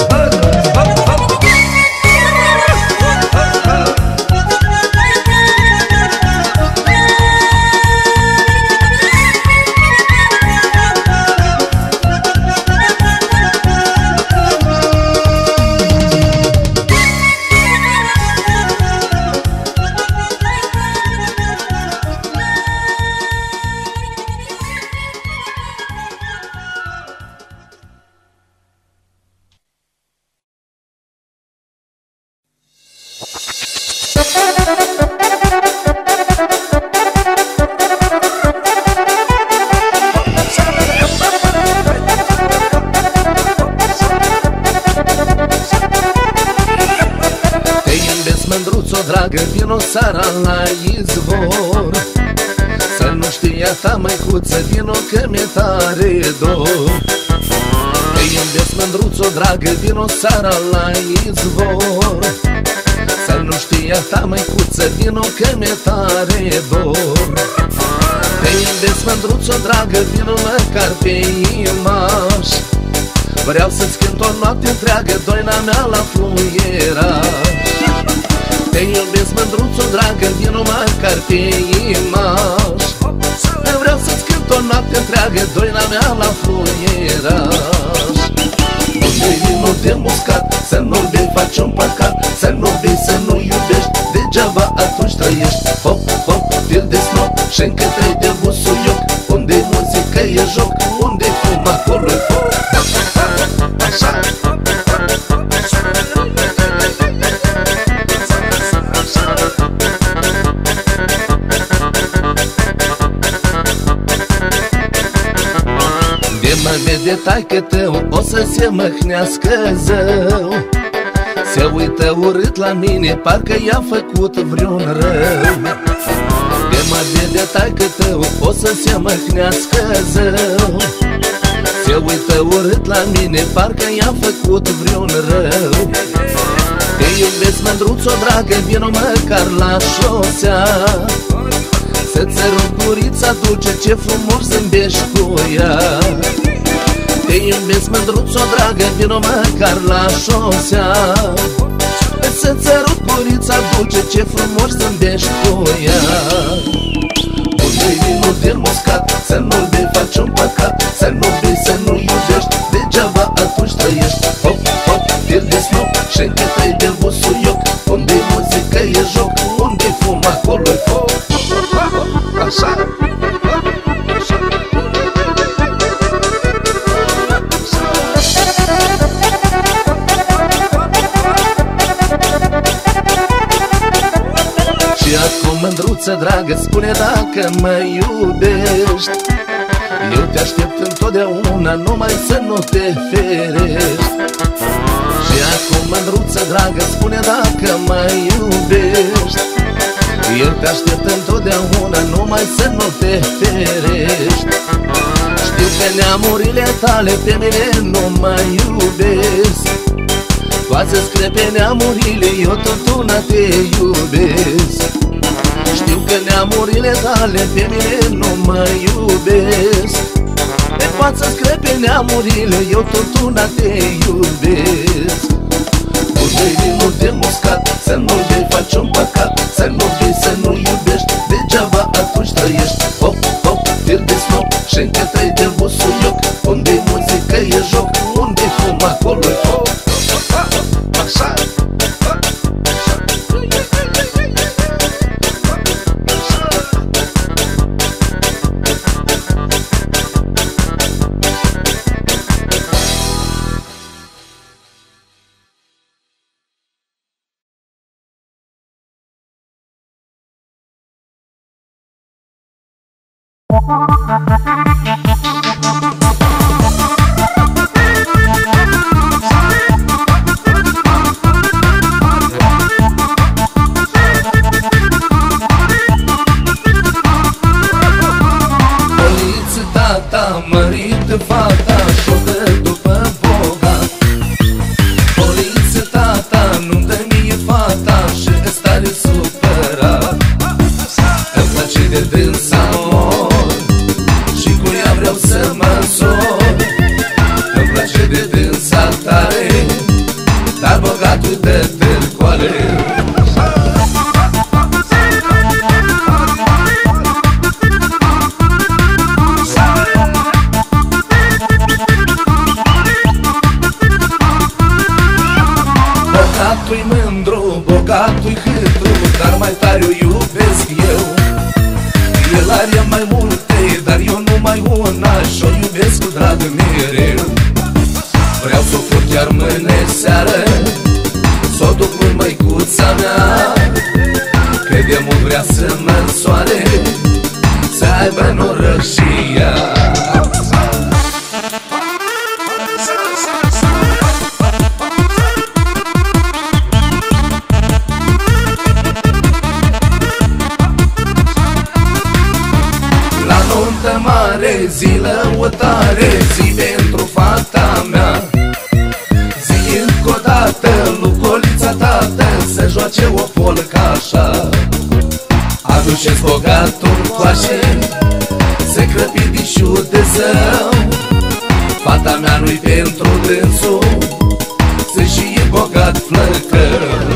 Dragă, vino seara la izvor, să nu știa ta măicuță, vino că mi-e tare dor. Te iubesc, mândruțo, dragă, vino seara la izvor, să nu știa ta măicuță, vino că mi-e tare dor. Te iubesc, mândruțo, dragă, vino măcar pe imaș, vreau să-ți cânt o noapte întreagă, doina mea la fluieraș. Te iubesc, mândruțo, dragă, vino măcar pe imaș, vreau să-ți cânt o noapte întreagă, doina mea la fluieraș. Unde-i vinul de muscat, să nu-l bei, faci un păcat, să nu bei, să nu iubești, degeaba atunci trăiești. Hop, hop, pierdeți loc și încă trei de busuioc, unde-i muzică e joc, unde-i fum, acolo-i foc. Așa. De mă vede taică tău, o să se măhnească zău. Se uită urât la mine, parcă i-a făcut vreun rău. De mă vede taică tău, o să se măhnească zău. Se uită urât la mine, parcă i-a făcut vreun rău. Te iubesc, mândruț-o dragă, vino măcar la șosea, să-ți sărut gurița dulce, ce frumos zâmbești cu ea. Te iubesc, mândruț-o dragă, vino măcar la șosea, să-ți sărut gurița dulce, ce frumos zâmbești cu ea. Unde-i vinul de muscat, să nu-l bei, faci un păcat, să nu bei, să nu iubești, degeaba atunci trăiești. Hop, hop, pierdeți loc și încă te-ai de busuioc. Unde-i muzică e joc, unde-i fum, acolo-i foc. Așa. Și acum, mândruță dragă, spune dacă mă iubești. Eu te aștept întotdeauna, numai să nu te ferești. Și acum, mândruță dragă, spune dacă mă iubești. Eu te aștept întotdeauna, numai să nu te ferești. Știu că neamurile tale pe mine nu mă iubesc. Toate-ți crepe neamurile, eu tot una te iubesc. Știu că neamurile tale pe mine nu mă iubesc. Pe față-ți crepe neamurile, eu tot una te iubesc. Unde-i vinul de muscat, să nu-l bei, faci un păcat, să nu bei, să nu iubești, degeaba atunci trăiești. Hop, hop, pierdeți loc și încă te-ai de busuioc. Unde-i muzică e joc, unde-i fum, acolo-i foc. Așa. Poliță tata, mărit fata, și-o dă după bogat. Poliță tata, nu-mi dă mie fata, și ăsta-i supărat. Îmi place de dânsa mor, și cu ea vreau să mă însor. Îmi place de dânsa tare, dar bogatul dă târcoale. Bogatul-i mândru, bogatul-i hâtru, dar mai tare o iubesc eu. El are mai multe, dar eu numai una, și-o iubesc cu drag mereu. Vreau să o fur chiar mâine seară, s-o duc lui măicuța mea, că de mult vrea să mă însoare, să aibă noroc și ea. Zi lăutare, zi pentru fata mea, zi încă o dată, lucolița tată, să joace o polcă așa. Aduceți bogatul coașe, să crăpidișul de zău. Fata mea nu-i pentru dânsul, să și e bogat flăcău.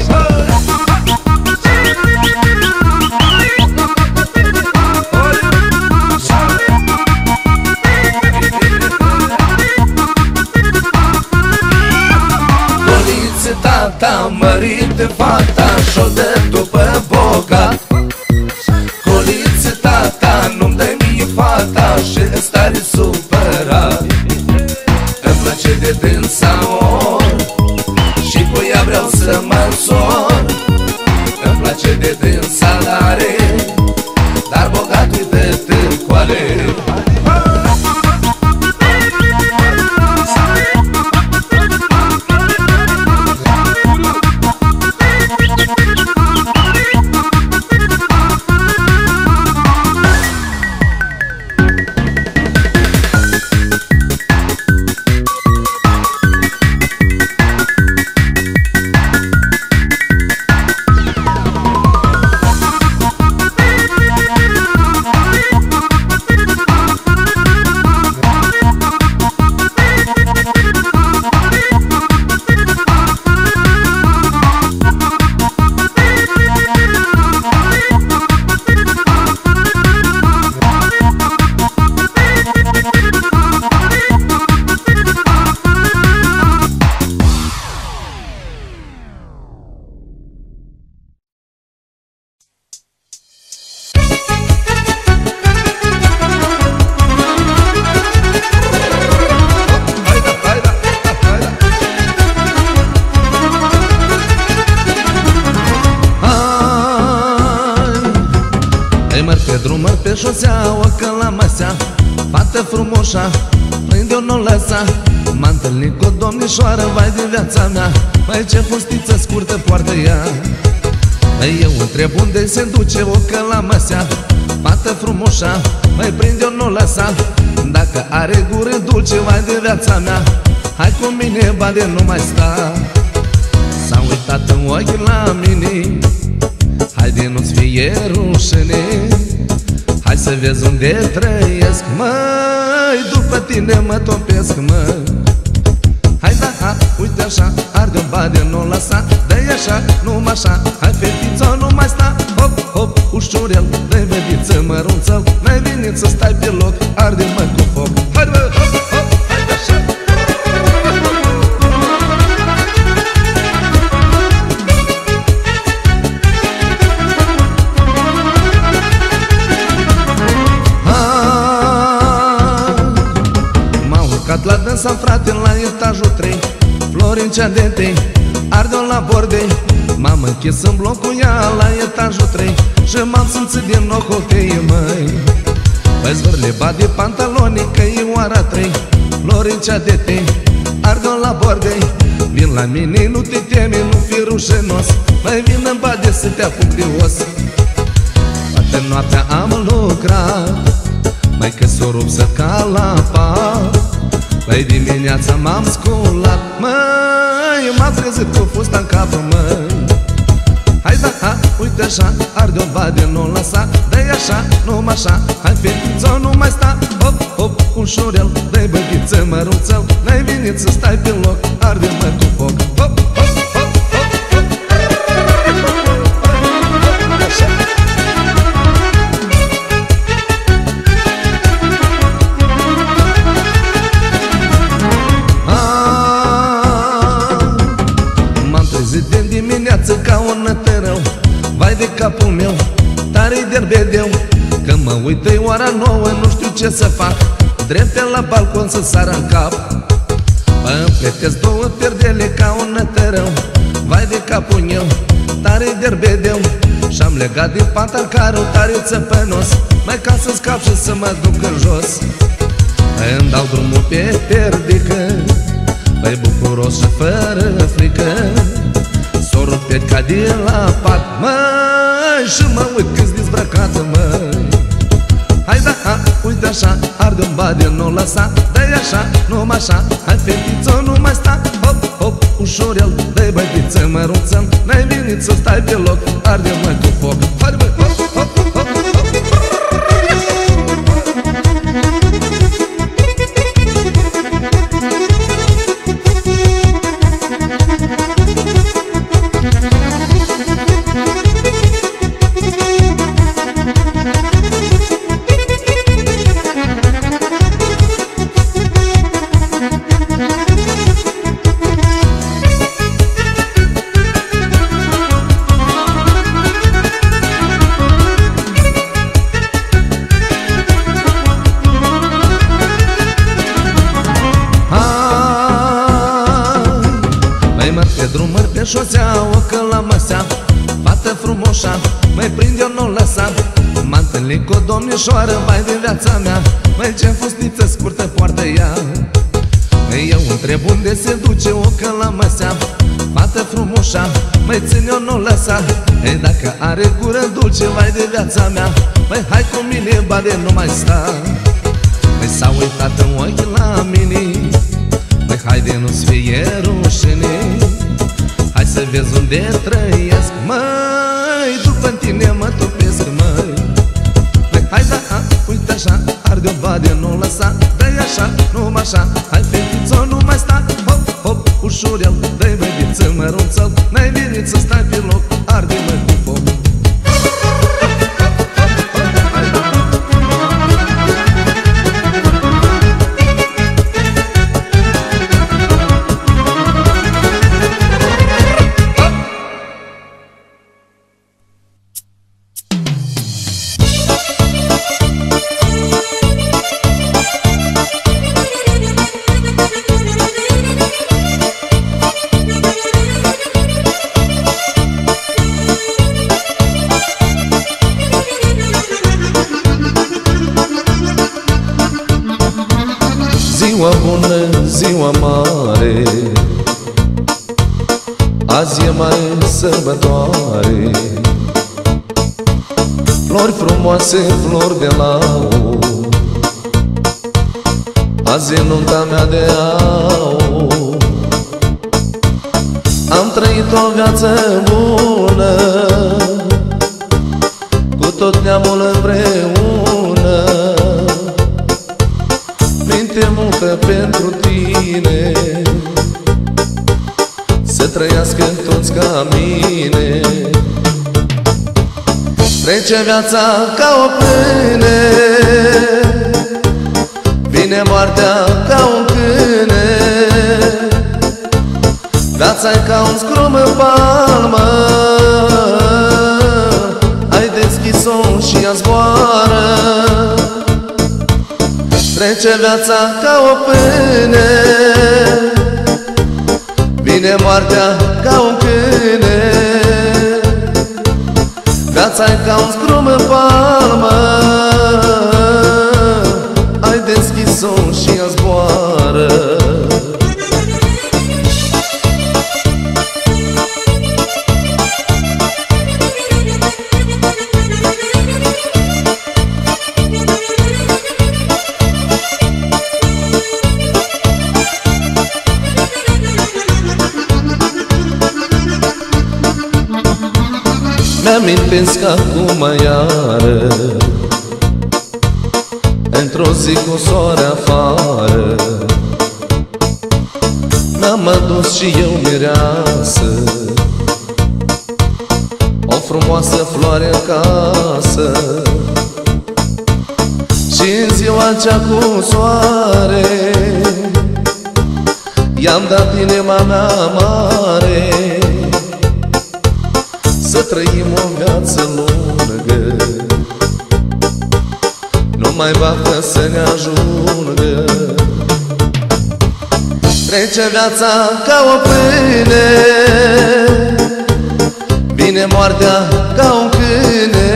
Tata, mărit fata, și-o dă după bogat. Coliță tata, nu-mi dă mie fata, și ăsta-i supărat. Îmi place de dânsa mor, și cu ea vreau să mă însor. Îmi place de dânsa tare, dar bogatul-i dă târcoale. șoseaua că la masea, fată frumoșa, prinde-o, nu lăsa. M-am întâlnit cu o domnișoară, vai de viața mea, mai ce fustiță scurtă poartă ea. Eu întreb unde se duce o că la masea, fată frumoșa, mai prinde-o, nu lăsa. Dacă are gură dulce, vai de viața mea, hai cu mine, bade, nu mai sta. S-a uitat în ochi la mine, haide, nu-ți fie rușine, hai să vezi unde trăiesc, măi, după tine mă topesc, măi. Hai da, ha, uite așa, arde-o, bade, nu lăsa, dă-i așa, numai așa, hai fetiță, nu mai sta. Hop, hop, ușurel, dă-i bădiță, mărunțăl, n-ai venit să stai pe loc, arde-mă cu foc. Hai bă, hop, hop, hai de așa. La dânsa, frate, la etajul trei, Florin Ceadetei, arde-o la bordei. M-am închis în bloc cu ea la etajul trei și m-am simțit din nou hochei, măi. Păi zvârle bade pantaloni că e oara trei, Florin Ceadetei, arde-o la bordei. Vin la mine, nu te teme, nu fi rușinos, mai vin în bade să te apuc de os. Toată noaptea am lucrat, mai că s-o rup să ca la pat. Păi dimineața m-am sculat, măi, m-am trezit cu fusta în cap, măi. Hai da, ha, uite așa, arde-o, bade, nu lăsa, dă-i așa, numai așa, hai fetiță, nu mai sta. Hop, hop, ușurel, dă-i bădiță, mărunțăl, n-ai venit să stai pe loc, arde-mă cu foc. Hop, hop, hop, hop, hop, așa. Dimineață ca un nătărău, vai de capul meu, tare-i derbedeu, că mă uit-i ora nouă, nu știu ce să fac, drepte la balcon să sară în cap. Mă împletesc două pierdele ca un nătărău, vai de capul meu, tare-i derbedeu, și-am legat de pantalcarul tare țăpănos, mai ca să scap și să mă duc în jos. Îmi dau drumul pe perdică, băi bucuros și fără frică, s-o rupt ca de la pat, măi, și mă uit cât-s dezbrăcată, măi. Hai da, ha, uite așa, arde-o, bade, nu lăsa, dă-i așa, numai așa, hai fetiță, nu mai sta. Hop, hop, ușurel, dă-i bădiță, mărunțăl, n-ai venit să stai pe loc, arde-mă cu foc. Hai bă, hop, hop, hop, hop. Șoseaua că la masea, fată frumoșa, mai prinde-o, nu lăsa. M-am întâlnit cu o domnișoară, vai de viața mea, mai ce fustiță scurtă poartă ea. Eu întreb unde se duce o că la masea, fată frumoșa, mai ține-o, nu lăsa. Ei, dacă are gură dulce, vai de viața mea, mai hai cu mine, bade, nu mai sta. Mai s-a uitat în ochi la mine, mai haide, nu-ți fie rușine, hai să vezi unde trăiesc, măi, după tine mă topesc, măi. Păi hai da, ha, uite așa, arde-o, bade, nu lăsa, dă-i așa, numai așa, hai fetiță, nu mai sta. Hop, hop, ușurel, dă-i bădiță, mărunțăl, n-ai venit să stai pe loc, arde-mă cu foc. Ziua bună, ziua mare, azi e mai sărbătoare. Flori frumoase, flori de lau, azi e nunta mea de aur. Am trăit o viață bună, cu tot neamul împreună. Minte multă pentru tine, să trăiască toți ca mine. Trece viața ca o pâine, vine moartea ca un câine. Viața-i ca un scrum în palmă, ai deschis-o și ea zboară. Trece viața ca o pâine, vine moartea ca un câine. Viața-i ca un scrum în palmă, ai deschis-o și ea zboară. Mi-amintesc acum iară, într-o zi cu soare afară, mi-am adus și eu mireasă, o frumoasă floare în casă. Și în ziua cea cu soare, i-am dat inima mea mare, să trăim o viață lungă, numai baftă să ne ajungă. Trece viața ca o pâine, vine moartea ca un câine.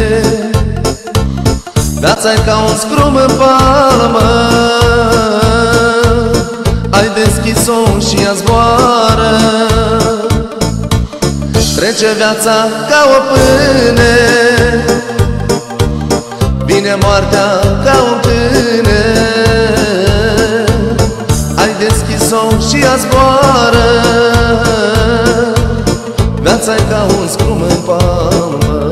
Viața-i ca un scrum în palmă, ai deschis-o și ea zboară. Trece viața ca o pâine, vine moartea ca un câine. Ai deschis-o și ea zboară. Viața-i ca un scrum în palmă.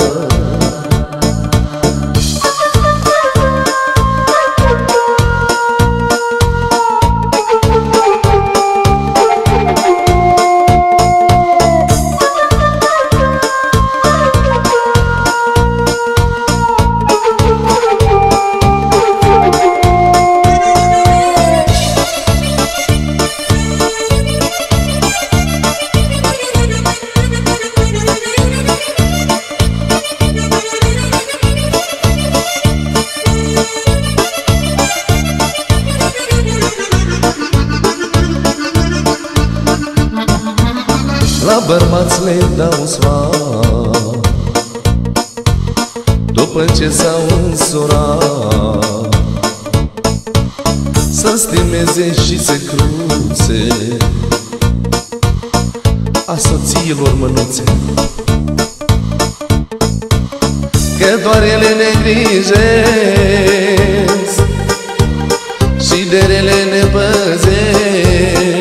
La bărbați le dau sfat, după ce s-au însurat, să stimeze și să cruțe a soțiilor mânuțe, că doar ele ne grijesc și de rele ne păzesc.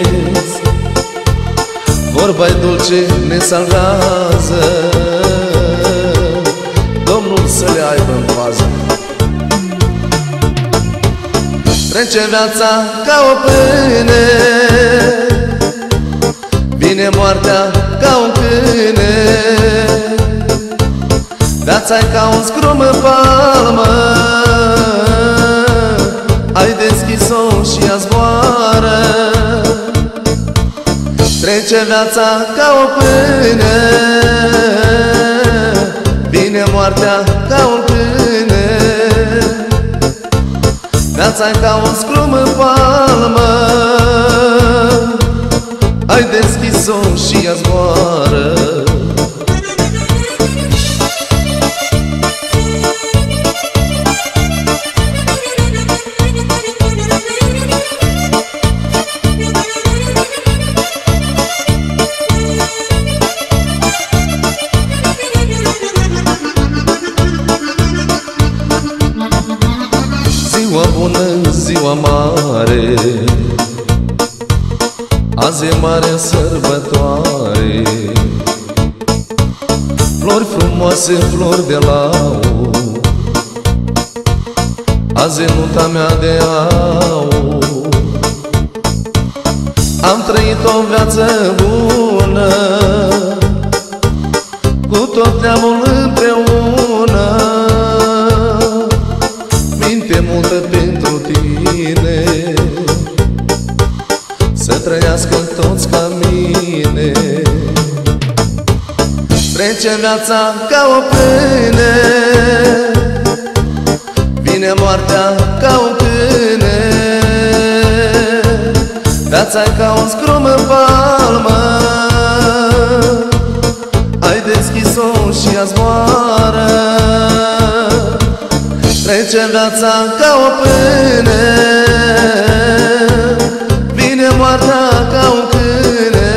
Vorba-i dulce ne salvează, Domnul să le aibă în pază. Trece viața ca o pâine, vine moartea ca un câine. Viața-i ca un scrum în palmă, ai deschis-o și ea zboară. Trece viața ca o pâine, vine moartea ca un câine. Viața-i ca un scrum în palmă, ai deschis-o și ea zboară. Thank you. în ziua mare, azi e mare sărbătoare. Flori frumoase, flori de lau, azi e nunta mea de aur. Am trăit o viață bună, cu tot neamul împreună. Minte multă pentru tine, să trăiască toți ca mine. Trece viața ca o pâine, vine moartea ca un câine. Viața-i ca un scrum în palmă, ai deschis-o și ea zboară. Trece viața ca o pâine, vine moartea ca un câine.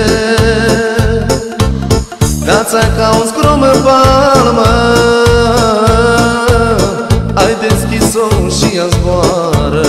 Viața-i ca un scrum în palmă, ai deschis-o și ea zboară.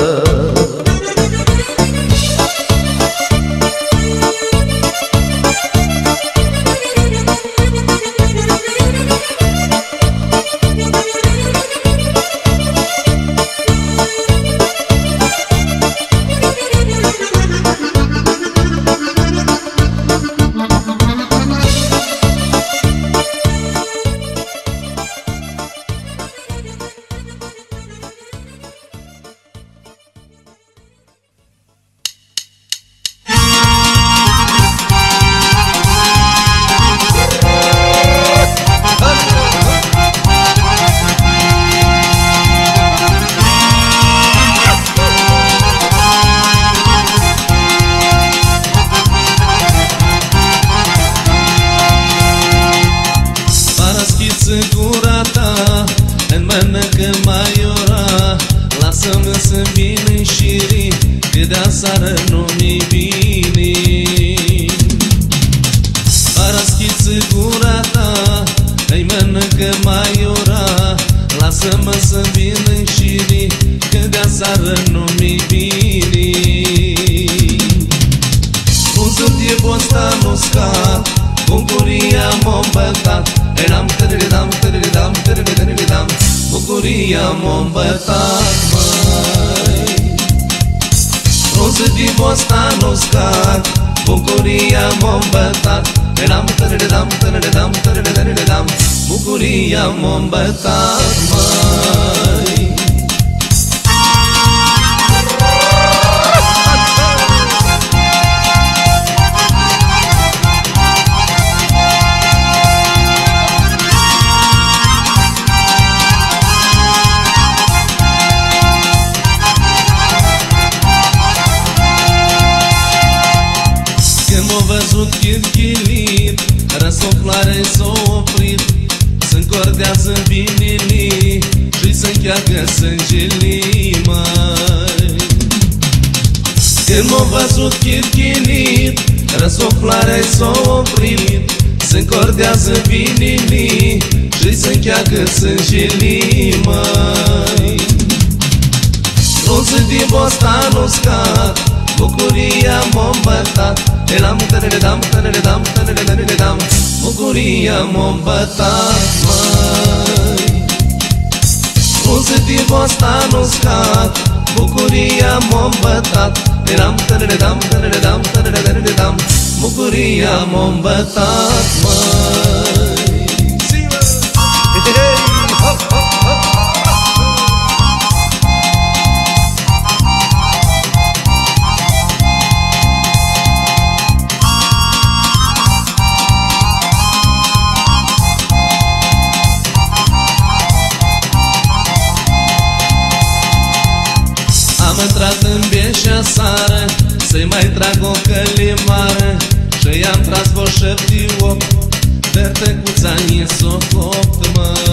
Să-i mai trag o călimară și i-am tras vreo șepti-opt, de tăcuța-ni s-o copt,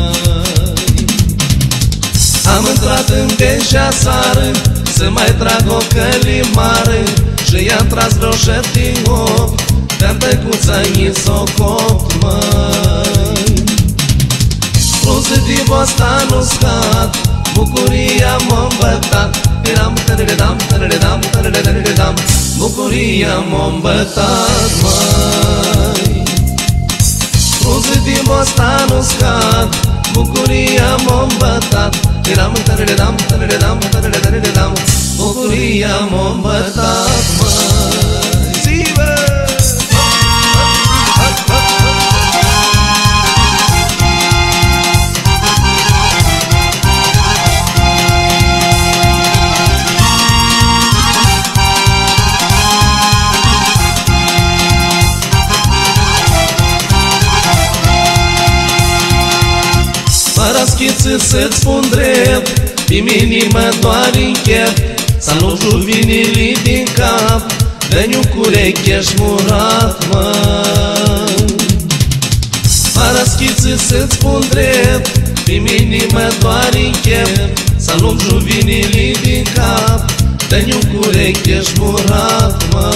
măi. Am intrat în beșa sară, să mai trag o călimară și i-am tras vreo șepti-opt, de tăcuța-ni s-o copt, măi. Pozitiv ăsta nu scad, bucuria m-a îmbătat, Tăredam, tăredam, tăredam, tăredam. Bucuria m-a îmbătat, măi. Frunze din bostan uscat, bucuria m-a îmbătat. Tăredam, tăredam, tăredam, tăredam. Bucuria m-a îmbătat, măi. Zi-vă! Fără schiță să-ți spun drept, pe mine mă doare-n chef să nu jur vinilii din cap, dă-mi-o cu ureche-și murat, mă. Fără schiță să-ți spun drept, pe mine mă doare-n chef să nu jur vinilii din cap, dă-mi-o cu ureche-și murat, mă.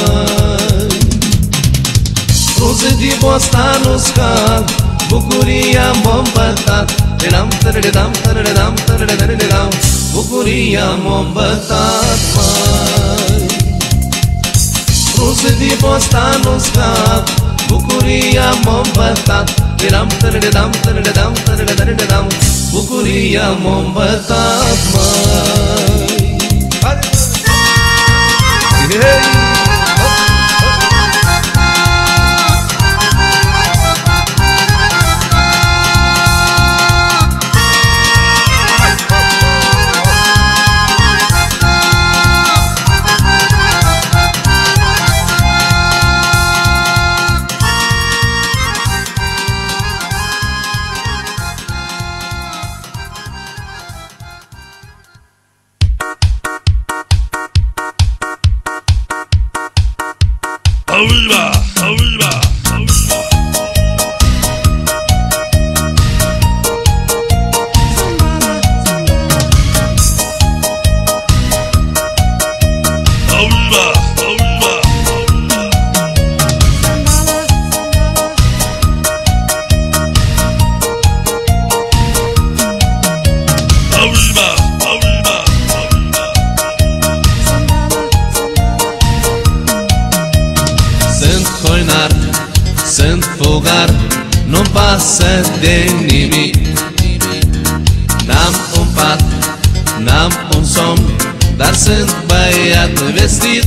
Frunze din bostan uscat, bucuria m-a îmbătat. Tăredam, tăredam, tăredam, tăredam. Bucuria m-a îmbătat, măi. Frunze din bostan uscat, bucuria m-a îmbătat. Tăredam, tăredam, tăredam, tăredam. Bucuria m-a îmbătat, măi. Arriba, arriba, arriba. Arriba, arriba, arriba, arriba, arriba. Sunt hoinar, sunt fugar, nu-mi pasă de nimic. N-am un pat, n-am un somn, dar sunt băiat vestit.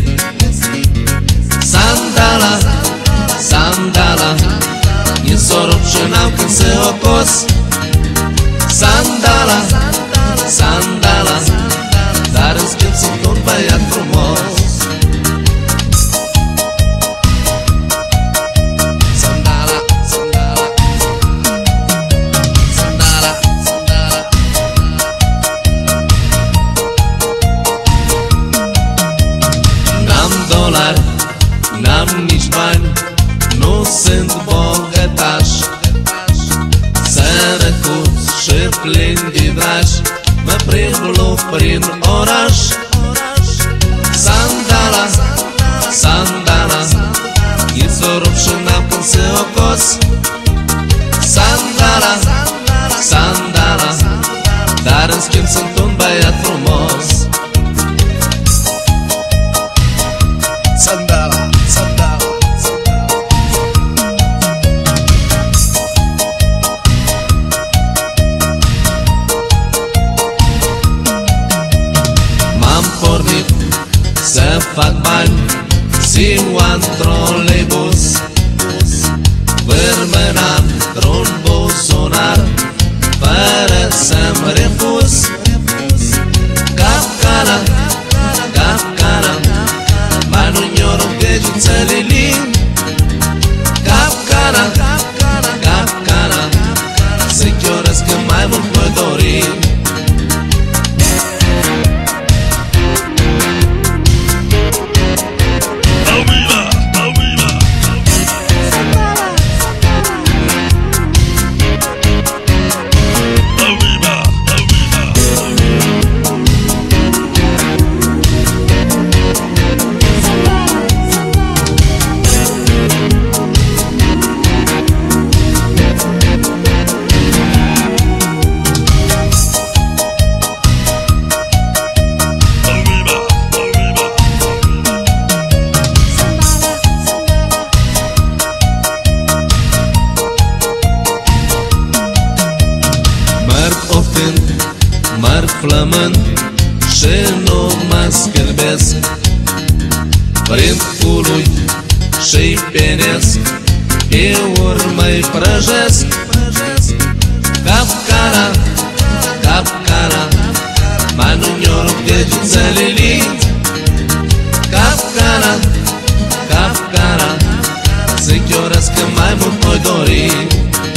Sandala, sandala, e sorup și n-am când să o cos. Sandala, sandala, dar în schimb sunt un băiat frumos. N-am nici bani, nu sunt bogătaș, sărăcuț și plin de dragi, mă plimb prin oraș. Sandala, sandala, e sorup și n-am când să o cos. Sandala, sandala, dar în schimb sunt un băiat frumos. Sandala, sandala, sandala. M-am pornit să fac bani, ziua în troleibus, vârmâna într-un buzunar, fără să-mi refuz. Capcana, capcana, banul-nyorul găgițele lin. Capcana, capcana, să chiorăsc că mai mult mă dorim. Arriba, arriba, arriba, arriba. mă scârbesc Printului și-i penesc, pe urmă-i prăjesc. Cap-cara, cap-cara, mai nu-mi noroc degețele lii. Cap-cara, cap-cara, zic eu răs că mai mult noi dorim.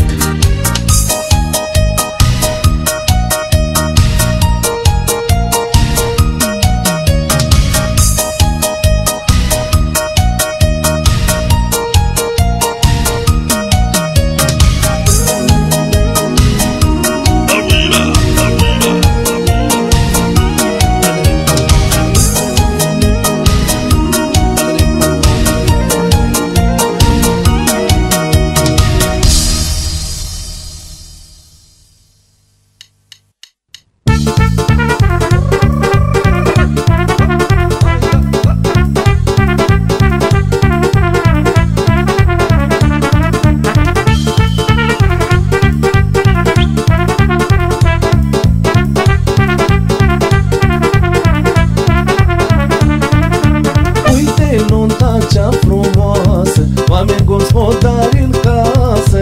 Oameni gospodari în casă,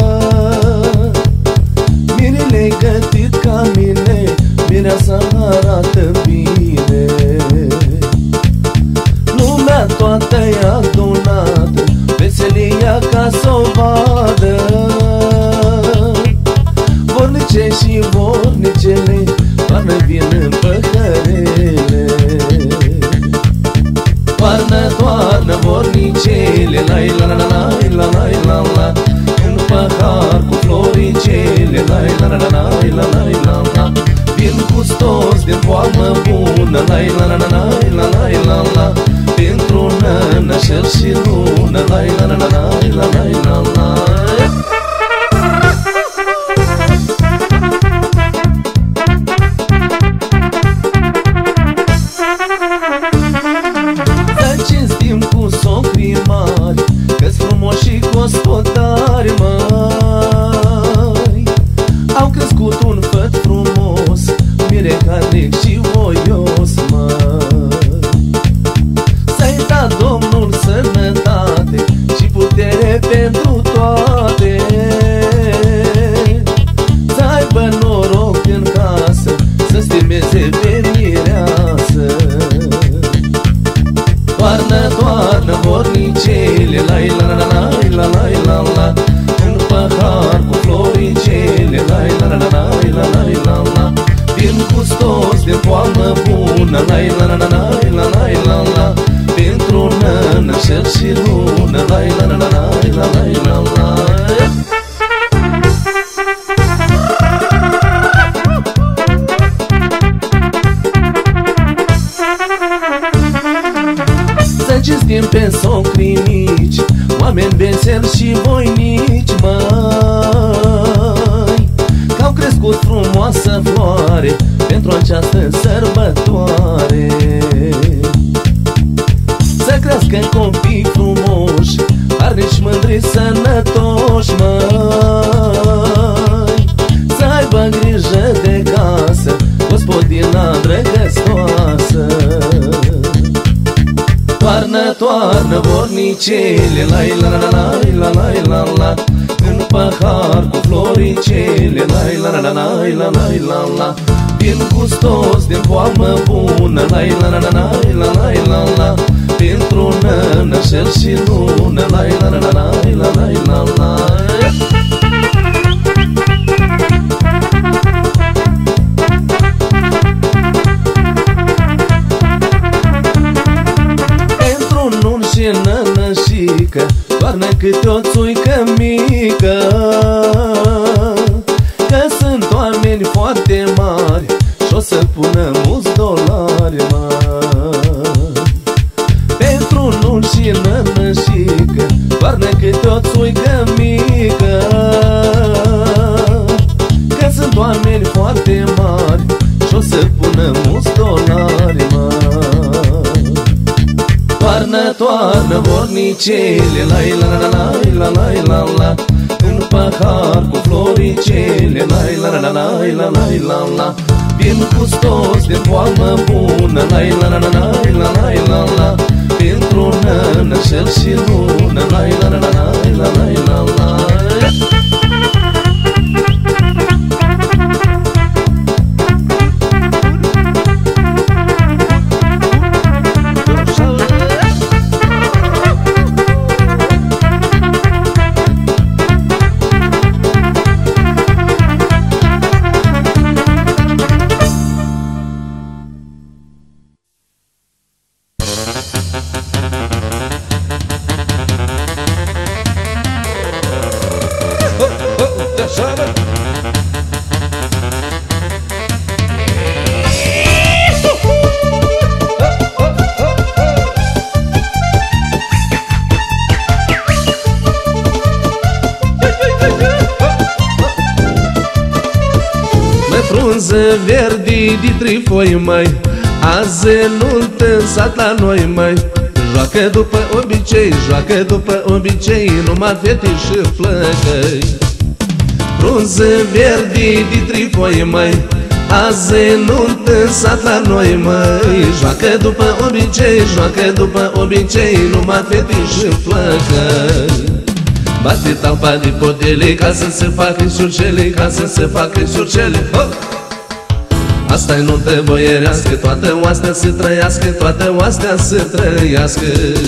mirele-i gătit ca mine, mireasa arată bine. Lumea toată-i adunată, veselia ca s-o vadă. Vornice și vornicele, toarnă vin în păhărele. Toarnă, toarnă vornicele, lai la la la la la la la, în pahar cu floricele, lai la la la la la la la. Vin gustos din foamă bună, lai la la la la la la la, pentru nănă, șer și lună, lai la la la la la la la. Gospodari, măi, au crescut un făt frumos, mire harnic și voios, măi. Să-i da Domnul sănătate și putere pentru toate, să aibă noroc în casă, să stimeze pe mireasă. Toarnă, toarnă vornicele, lai la la la la la la la, în pahar cu floricele, lai la la la la la la la. Vin gustos de foamă bună, lai la la la la la la la, pentru nănă, șer și lună, lai la la la la la la la. Să cinstim pe socrii mici, oameni veseli și voinici, măi, că-au crescut frumoasă floare pentru această sărbătoare. Să crească copii frumoși, harnici, mândri, sănătoși, măi, să aibă grijă de casă, gospodina drăgăstoasă. Toarnă, toarnă vornicele, lai la la la la la la la, în pahar cu floricele, lai la la la la la la la. Vin gustos din foamă bună, lai la la la la la la la, pentru nănă, șer și lună, lai la la la la la la la. Și nănășică, toarnă câte o țuică mică, că sunt oameni foarte mari și-o să pună mulți dolari, măi. Pentru nun și nănășică, toarnă câte o țuică mică, că sunt oameni foarte mari și-o să pună mulți dolari, măi. Toarnă, toarnă vornicele, lai la la la la la la la, în pahar cu floricele, lai la la la la la la la. Vin gustos de boalmă bună, lai la la la la la la la la. Pentru nănă, șel și lună, lai la la la la la la la la. Frunze verdi de trifoi, mai azi nuntă în sat la noi, mai joacă după obicei, joacă după obicei, numai fete și flăcăi. Frunze verdi de trifoi, mai azi nuntă în sat la noi, mai joacă după obicei, joacă după obicei, numai fete și flăcăi. Bate talpa de podele ca să se facă șurcele, ca să se facă șurcele. Asta-i nuntă boierească, toată oastea să trăiască, toată oastea să trăiască.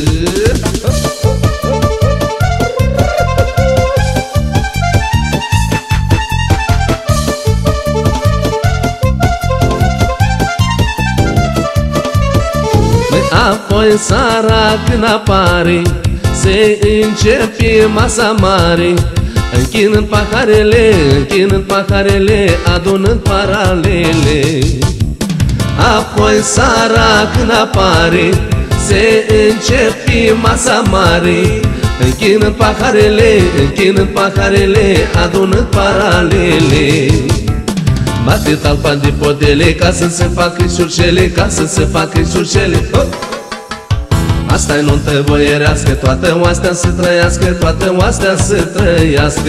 Apoi seara când apare, se începe masa mare, închinând paharele, închinând paharele, adunând paralele. Apoi seara când apare, se începe masa mare, închinând paharele, închinând paharele, adunând paralele. Bate talpa de podele ca să se facă șurcele, ca să se facă șurcele. Asta-i nuntă boierească, toată oastea să trăiască, toată oastea să trăiască.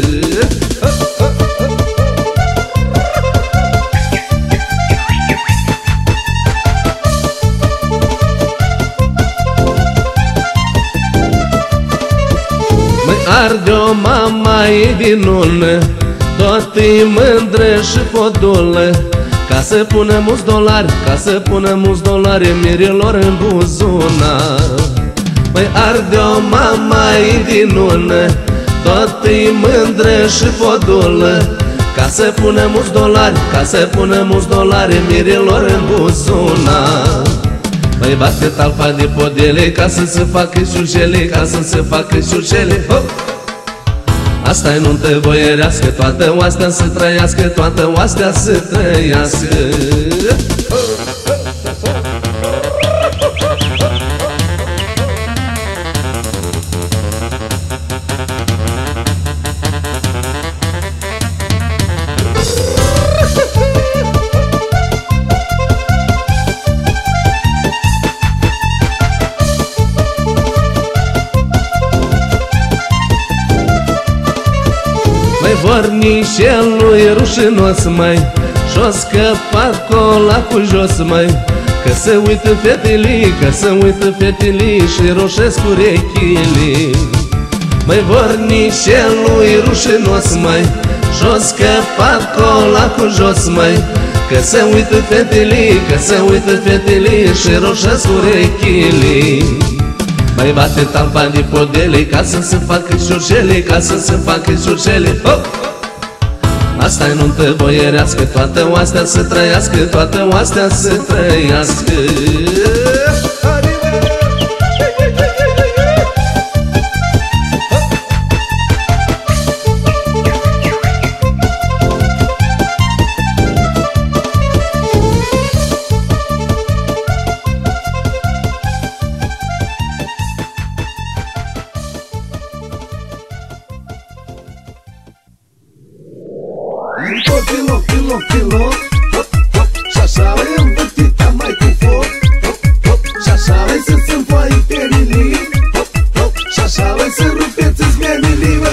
Măi arde-o mamaie din lună, tot-i mândră și podulă, ca să pună mulți dolari, ca să pună mulți dolari mirilor în buzunar. Măi arde-o mamaie din lună, tot-i mândră și podulă, ca să pună mulți dolari, ca să pună mulți dolari mirilor în buzunar. Măi bate talpa de podele ca să se facă șurcele, ca să se facă șurcele. Asta-i nuntă boierească, toată oastea să trăiască, toată oastea să trăiască. Vornișelui rușinos, mai și-o scăpat colacul jos, mai că se uită fetele, că se uită fetele și roșesc urechile. Măi vornișelui rușinos, mai și-o scăpat colacul jos, mai că se uită fetele, că se uită fetele și roșesc urechile. Mai bate talpa de podele ca să se facă șurcele, ca să se facă șurcele. Asta-i nuntă boierească, toată oastea să trăiască, toată oastea să trăiască. Piloc, piloc, piloc, hop, hop, și așa e învârtită mai cu foc, hop, hop, și așa e să-ți înfoaie perilii, hop, hop, și așa e să rupeți-ți mienilii, bă.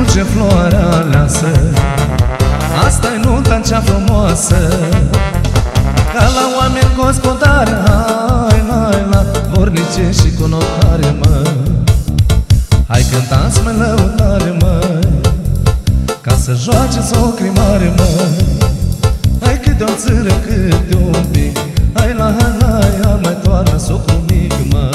curge floarea aleasă, asta-i nunta cea frumoasă. Ca la oameni gospodare, hai, hai, la vornice și cu notare, mă. Hai cântați, mă, lăutare, mă, ca să joace socrii mare, mă. Hai câte o țără, câte un pic, hai la, hai, hai, hai, mai toarnă socrul mic, mă.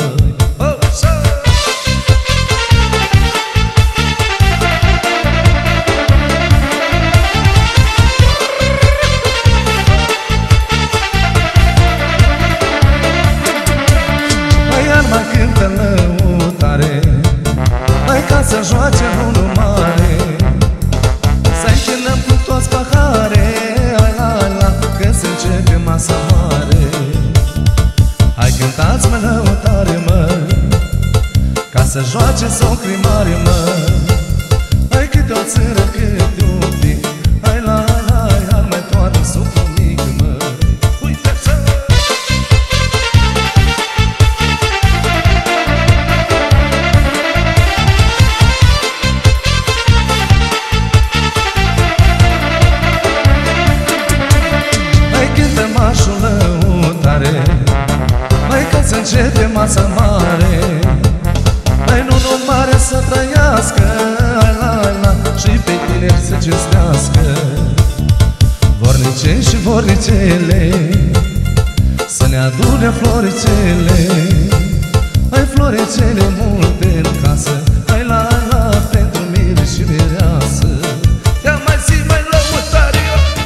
Mai cântă lăutare, mai ca să joace unul mare. Să-i chinăm cu toți pahare, hai la, hai la, că se începe masa mare. Hai cântați, mă, lăutare, mă, ca să joace socrii mare, mă. Hai câte o țără, câte un pic, hai la, hai, hai, hai, mai toarnă socrul mic, mă. Uite-ți! Mașul lăutare, mai că să începe masa mare. Mai nu nu mare să trăiască, hai la, hai la, și pe tineri să cinstească. Vornice și vornicele, să ne adune floricele. Hai floricele multe în casă, hai la, hai la, pentru mire și mireasă. Ia mai zi, mai lăutare,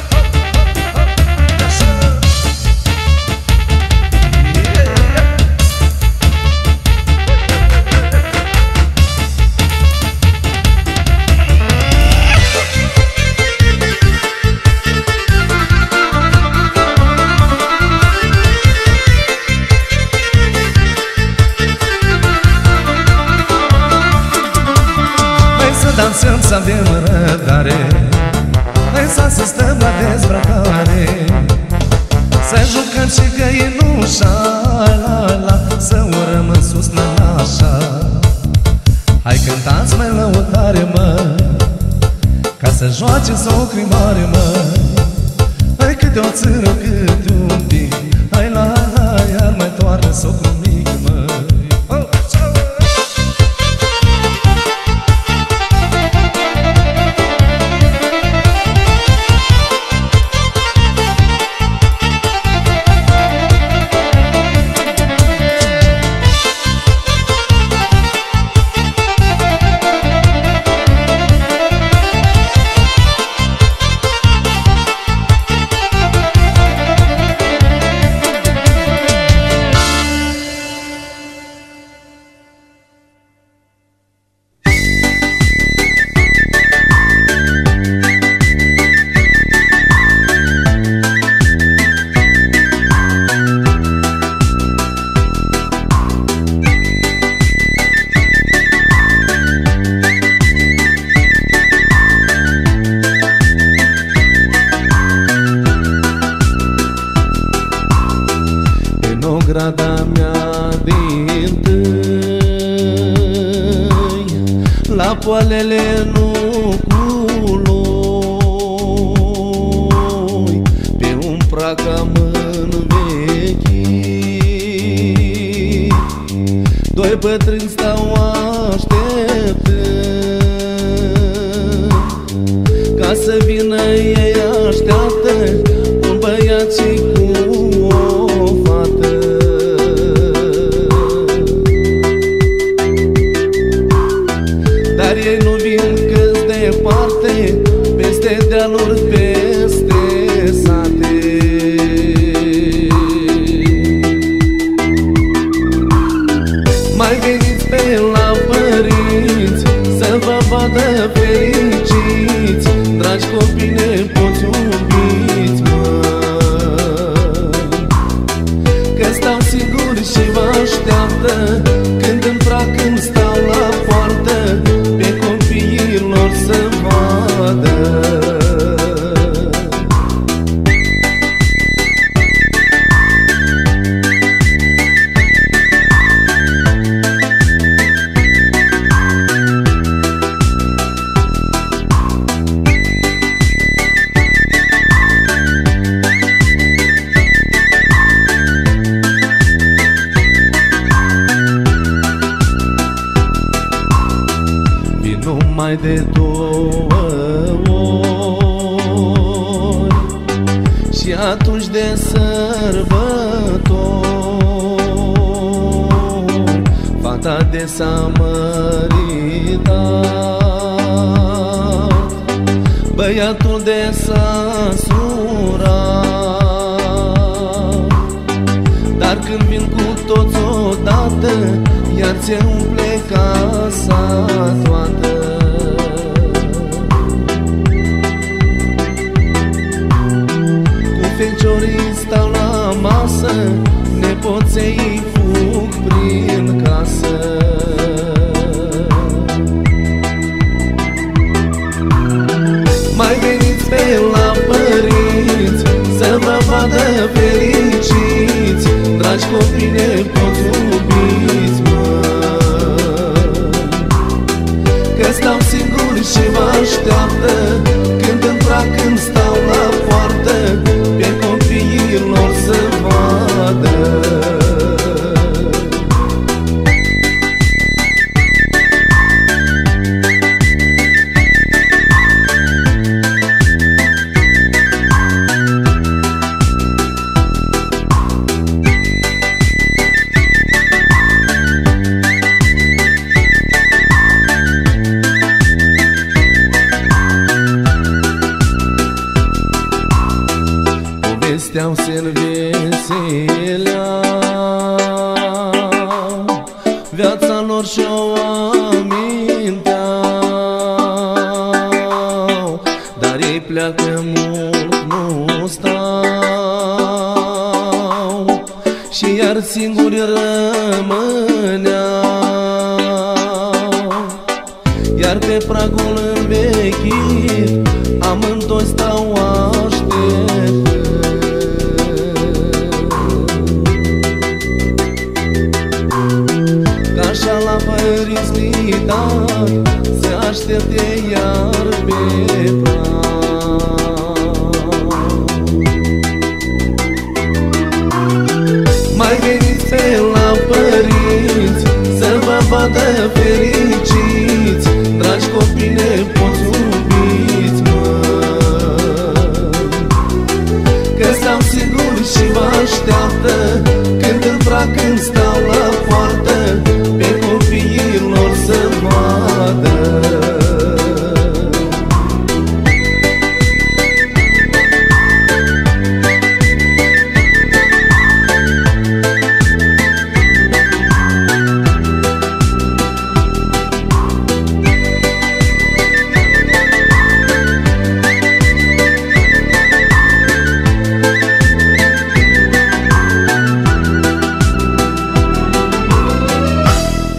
dansăm, să avem răbdare, hai să stăm la dezbrăcare. Să jucăm și găinușa, la, la, să urăm în sus nănașa. Hai cântați, mai lăutare, mă, ca să joace socrii mare, mă. Hai câte o țără, câte un pic, hai la, hai, hai, mai toarnă socrul mic, mă. Grada mea dintâi, la poalele nucului, pe un prag am învechit. Doi bătrâni stau așteptând, ca să vină ei așteaptă un băiat și cu o fată. Dar ei nu vin că-s departe, peste dealuri, peste sate. Mai veniți pe la părinți, să vă vadă fericiți, dragi copii nepoți iubiți, măi, că stau singuri și vă așteaptă, când în prag îmi stau la poartă, pe copiii lor să vadă. numai de două ori, și atunci de sărbători fata de s-a măritat, băiatul de s-a surat. Dar când vin cu toți odată, iar ți-e umple casa toată. Cu feciorii stau la masă, nepoței fug prin casă. Mai veniți pe la părinți să vă vadă fericiți, dragi copii nepoți iubiți, măi, că stau singuri și vă așteaptă, când intra, când stau la poartă, pe copiii lor să vadă. Povesteau-se în veselea viața lor și-o aminteau, dar ei pleacă mult, nu stau, și iar singuri rămâneau. Iar pe pragul învechit amândoi stau aștept, așa la părinți li dat, se aștepte iar pe prag. Mai veniți pe la părinți să vă vadă fericiți, dragi copii nepoți iubiți, măi, că stau singuri și vă așteaptă,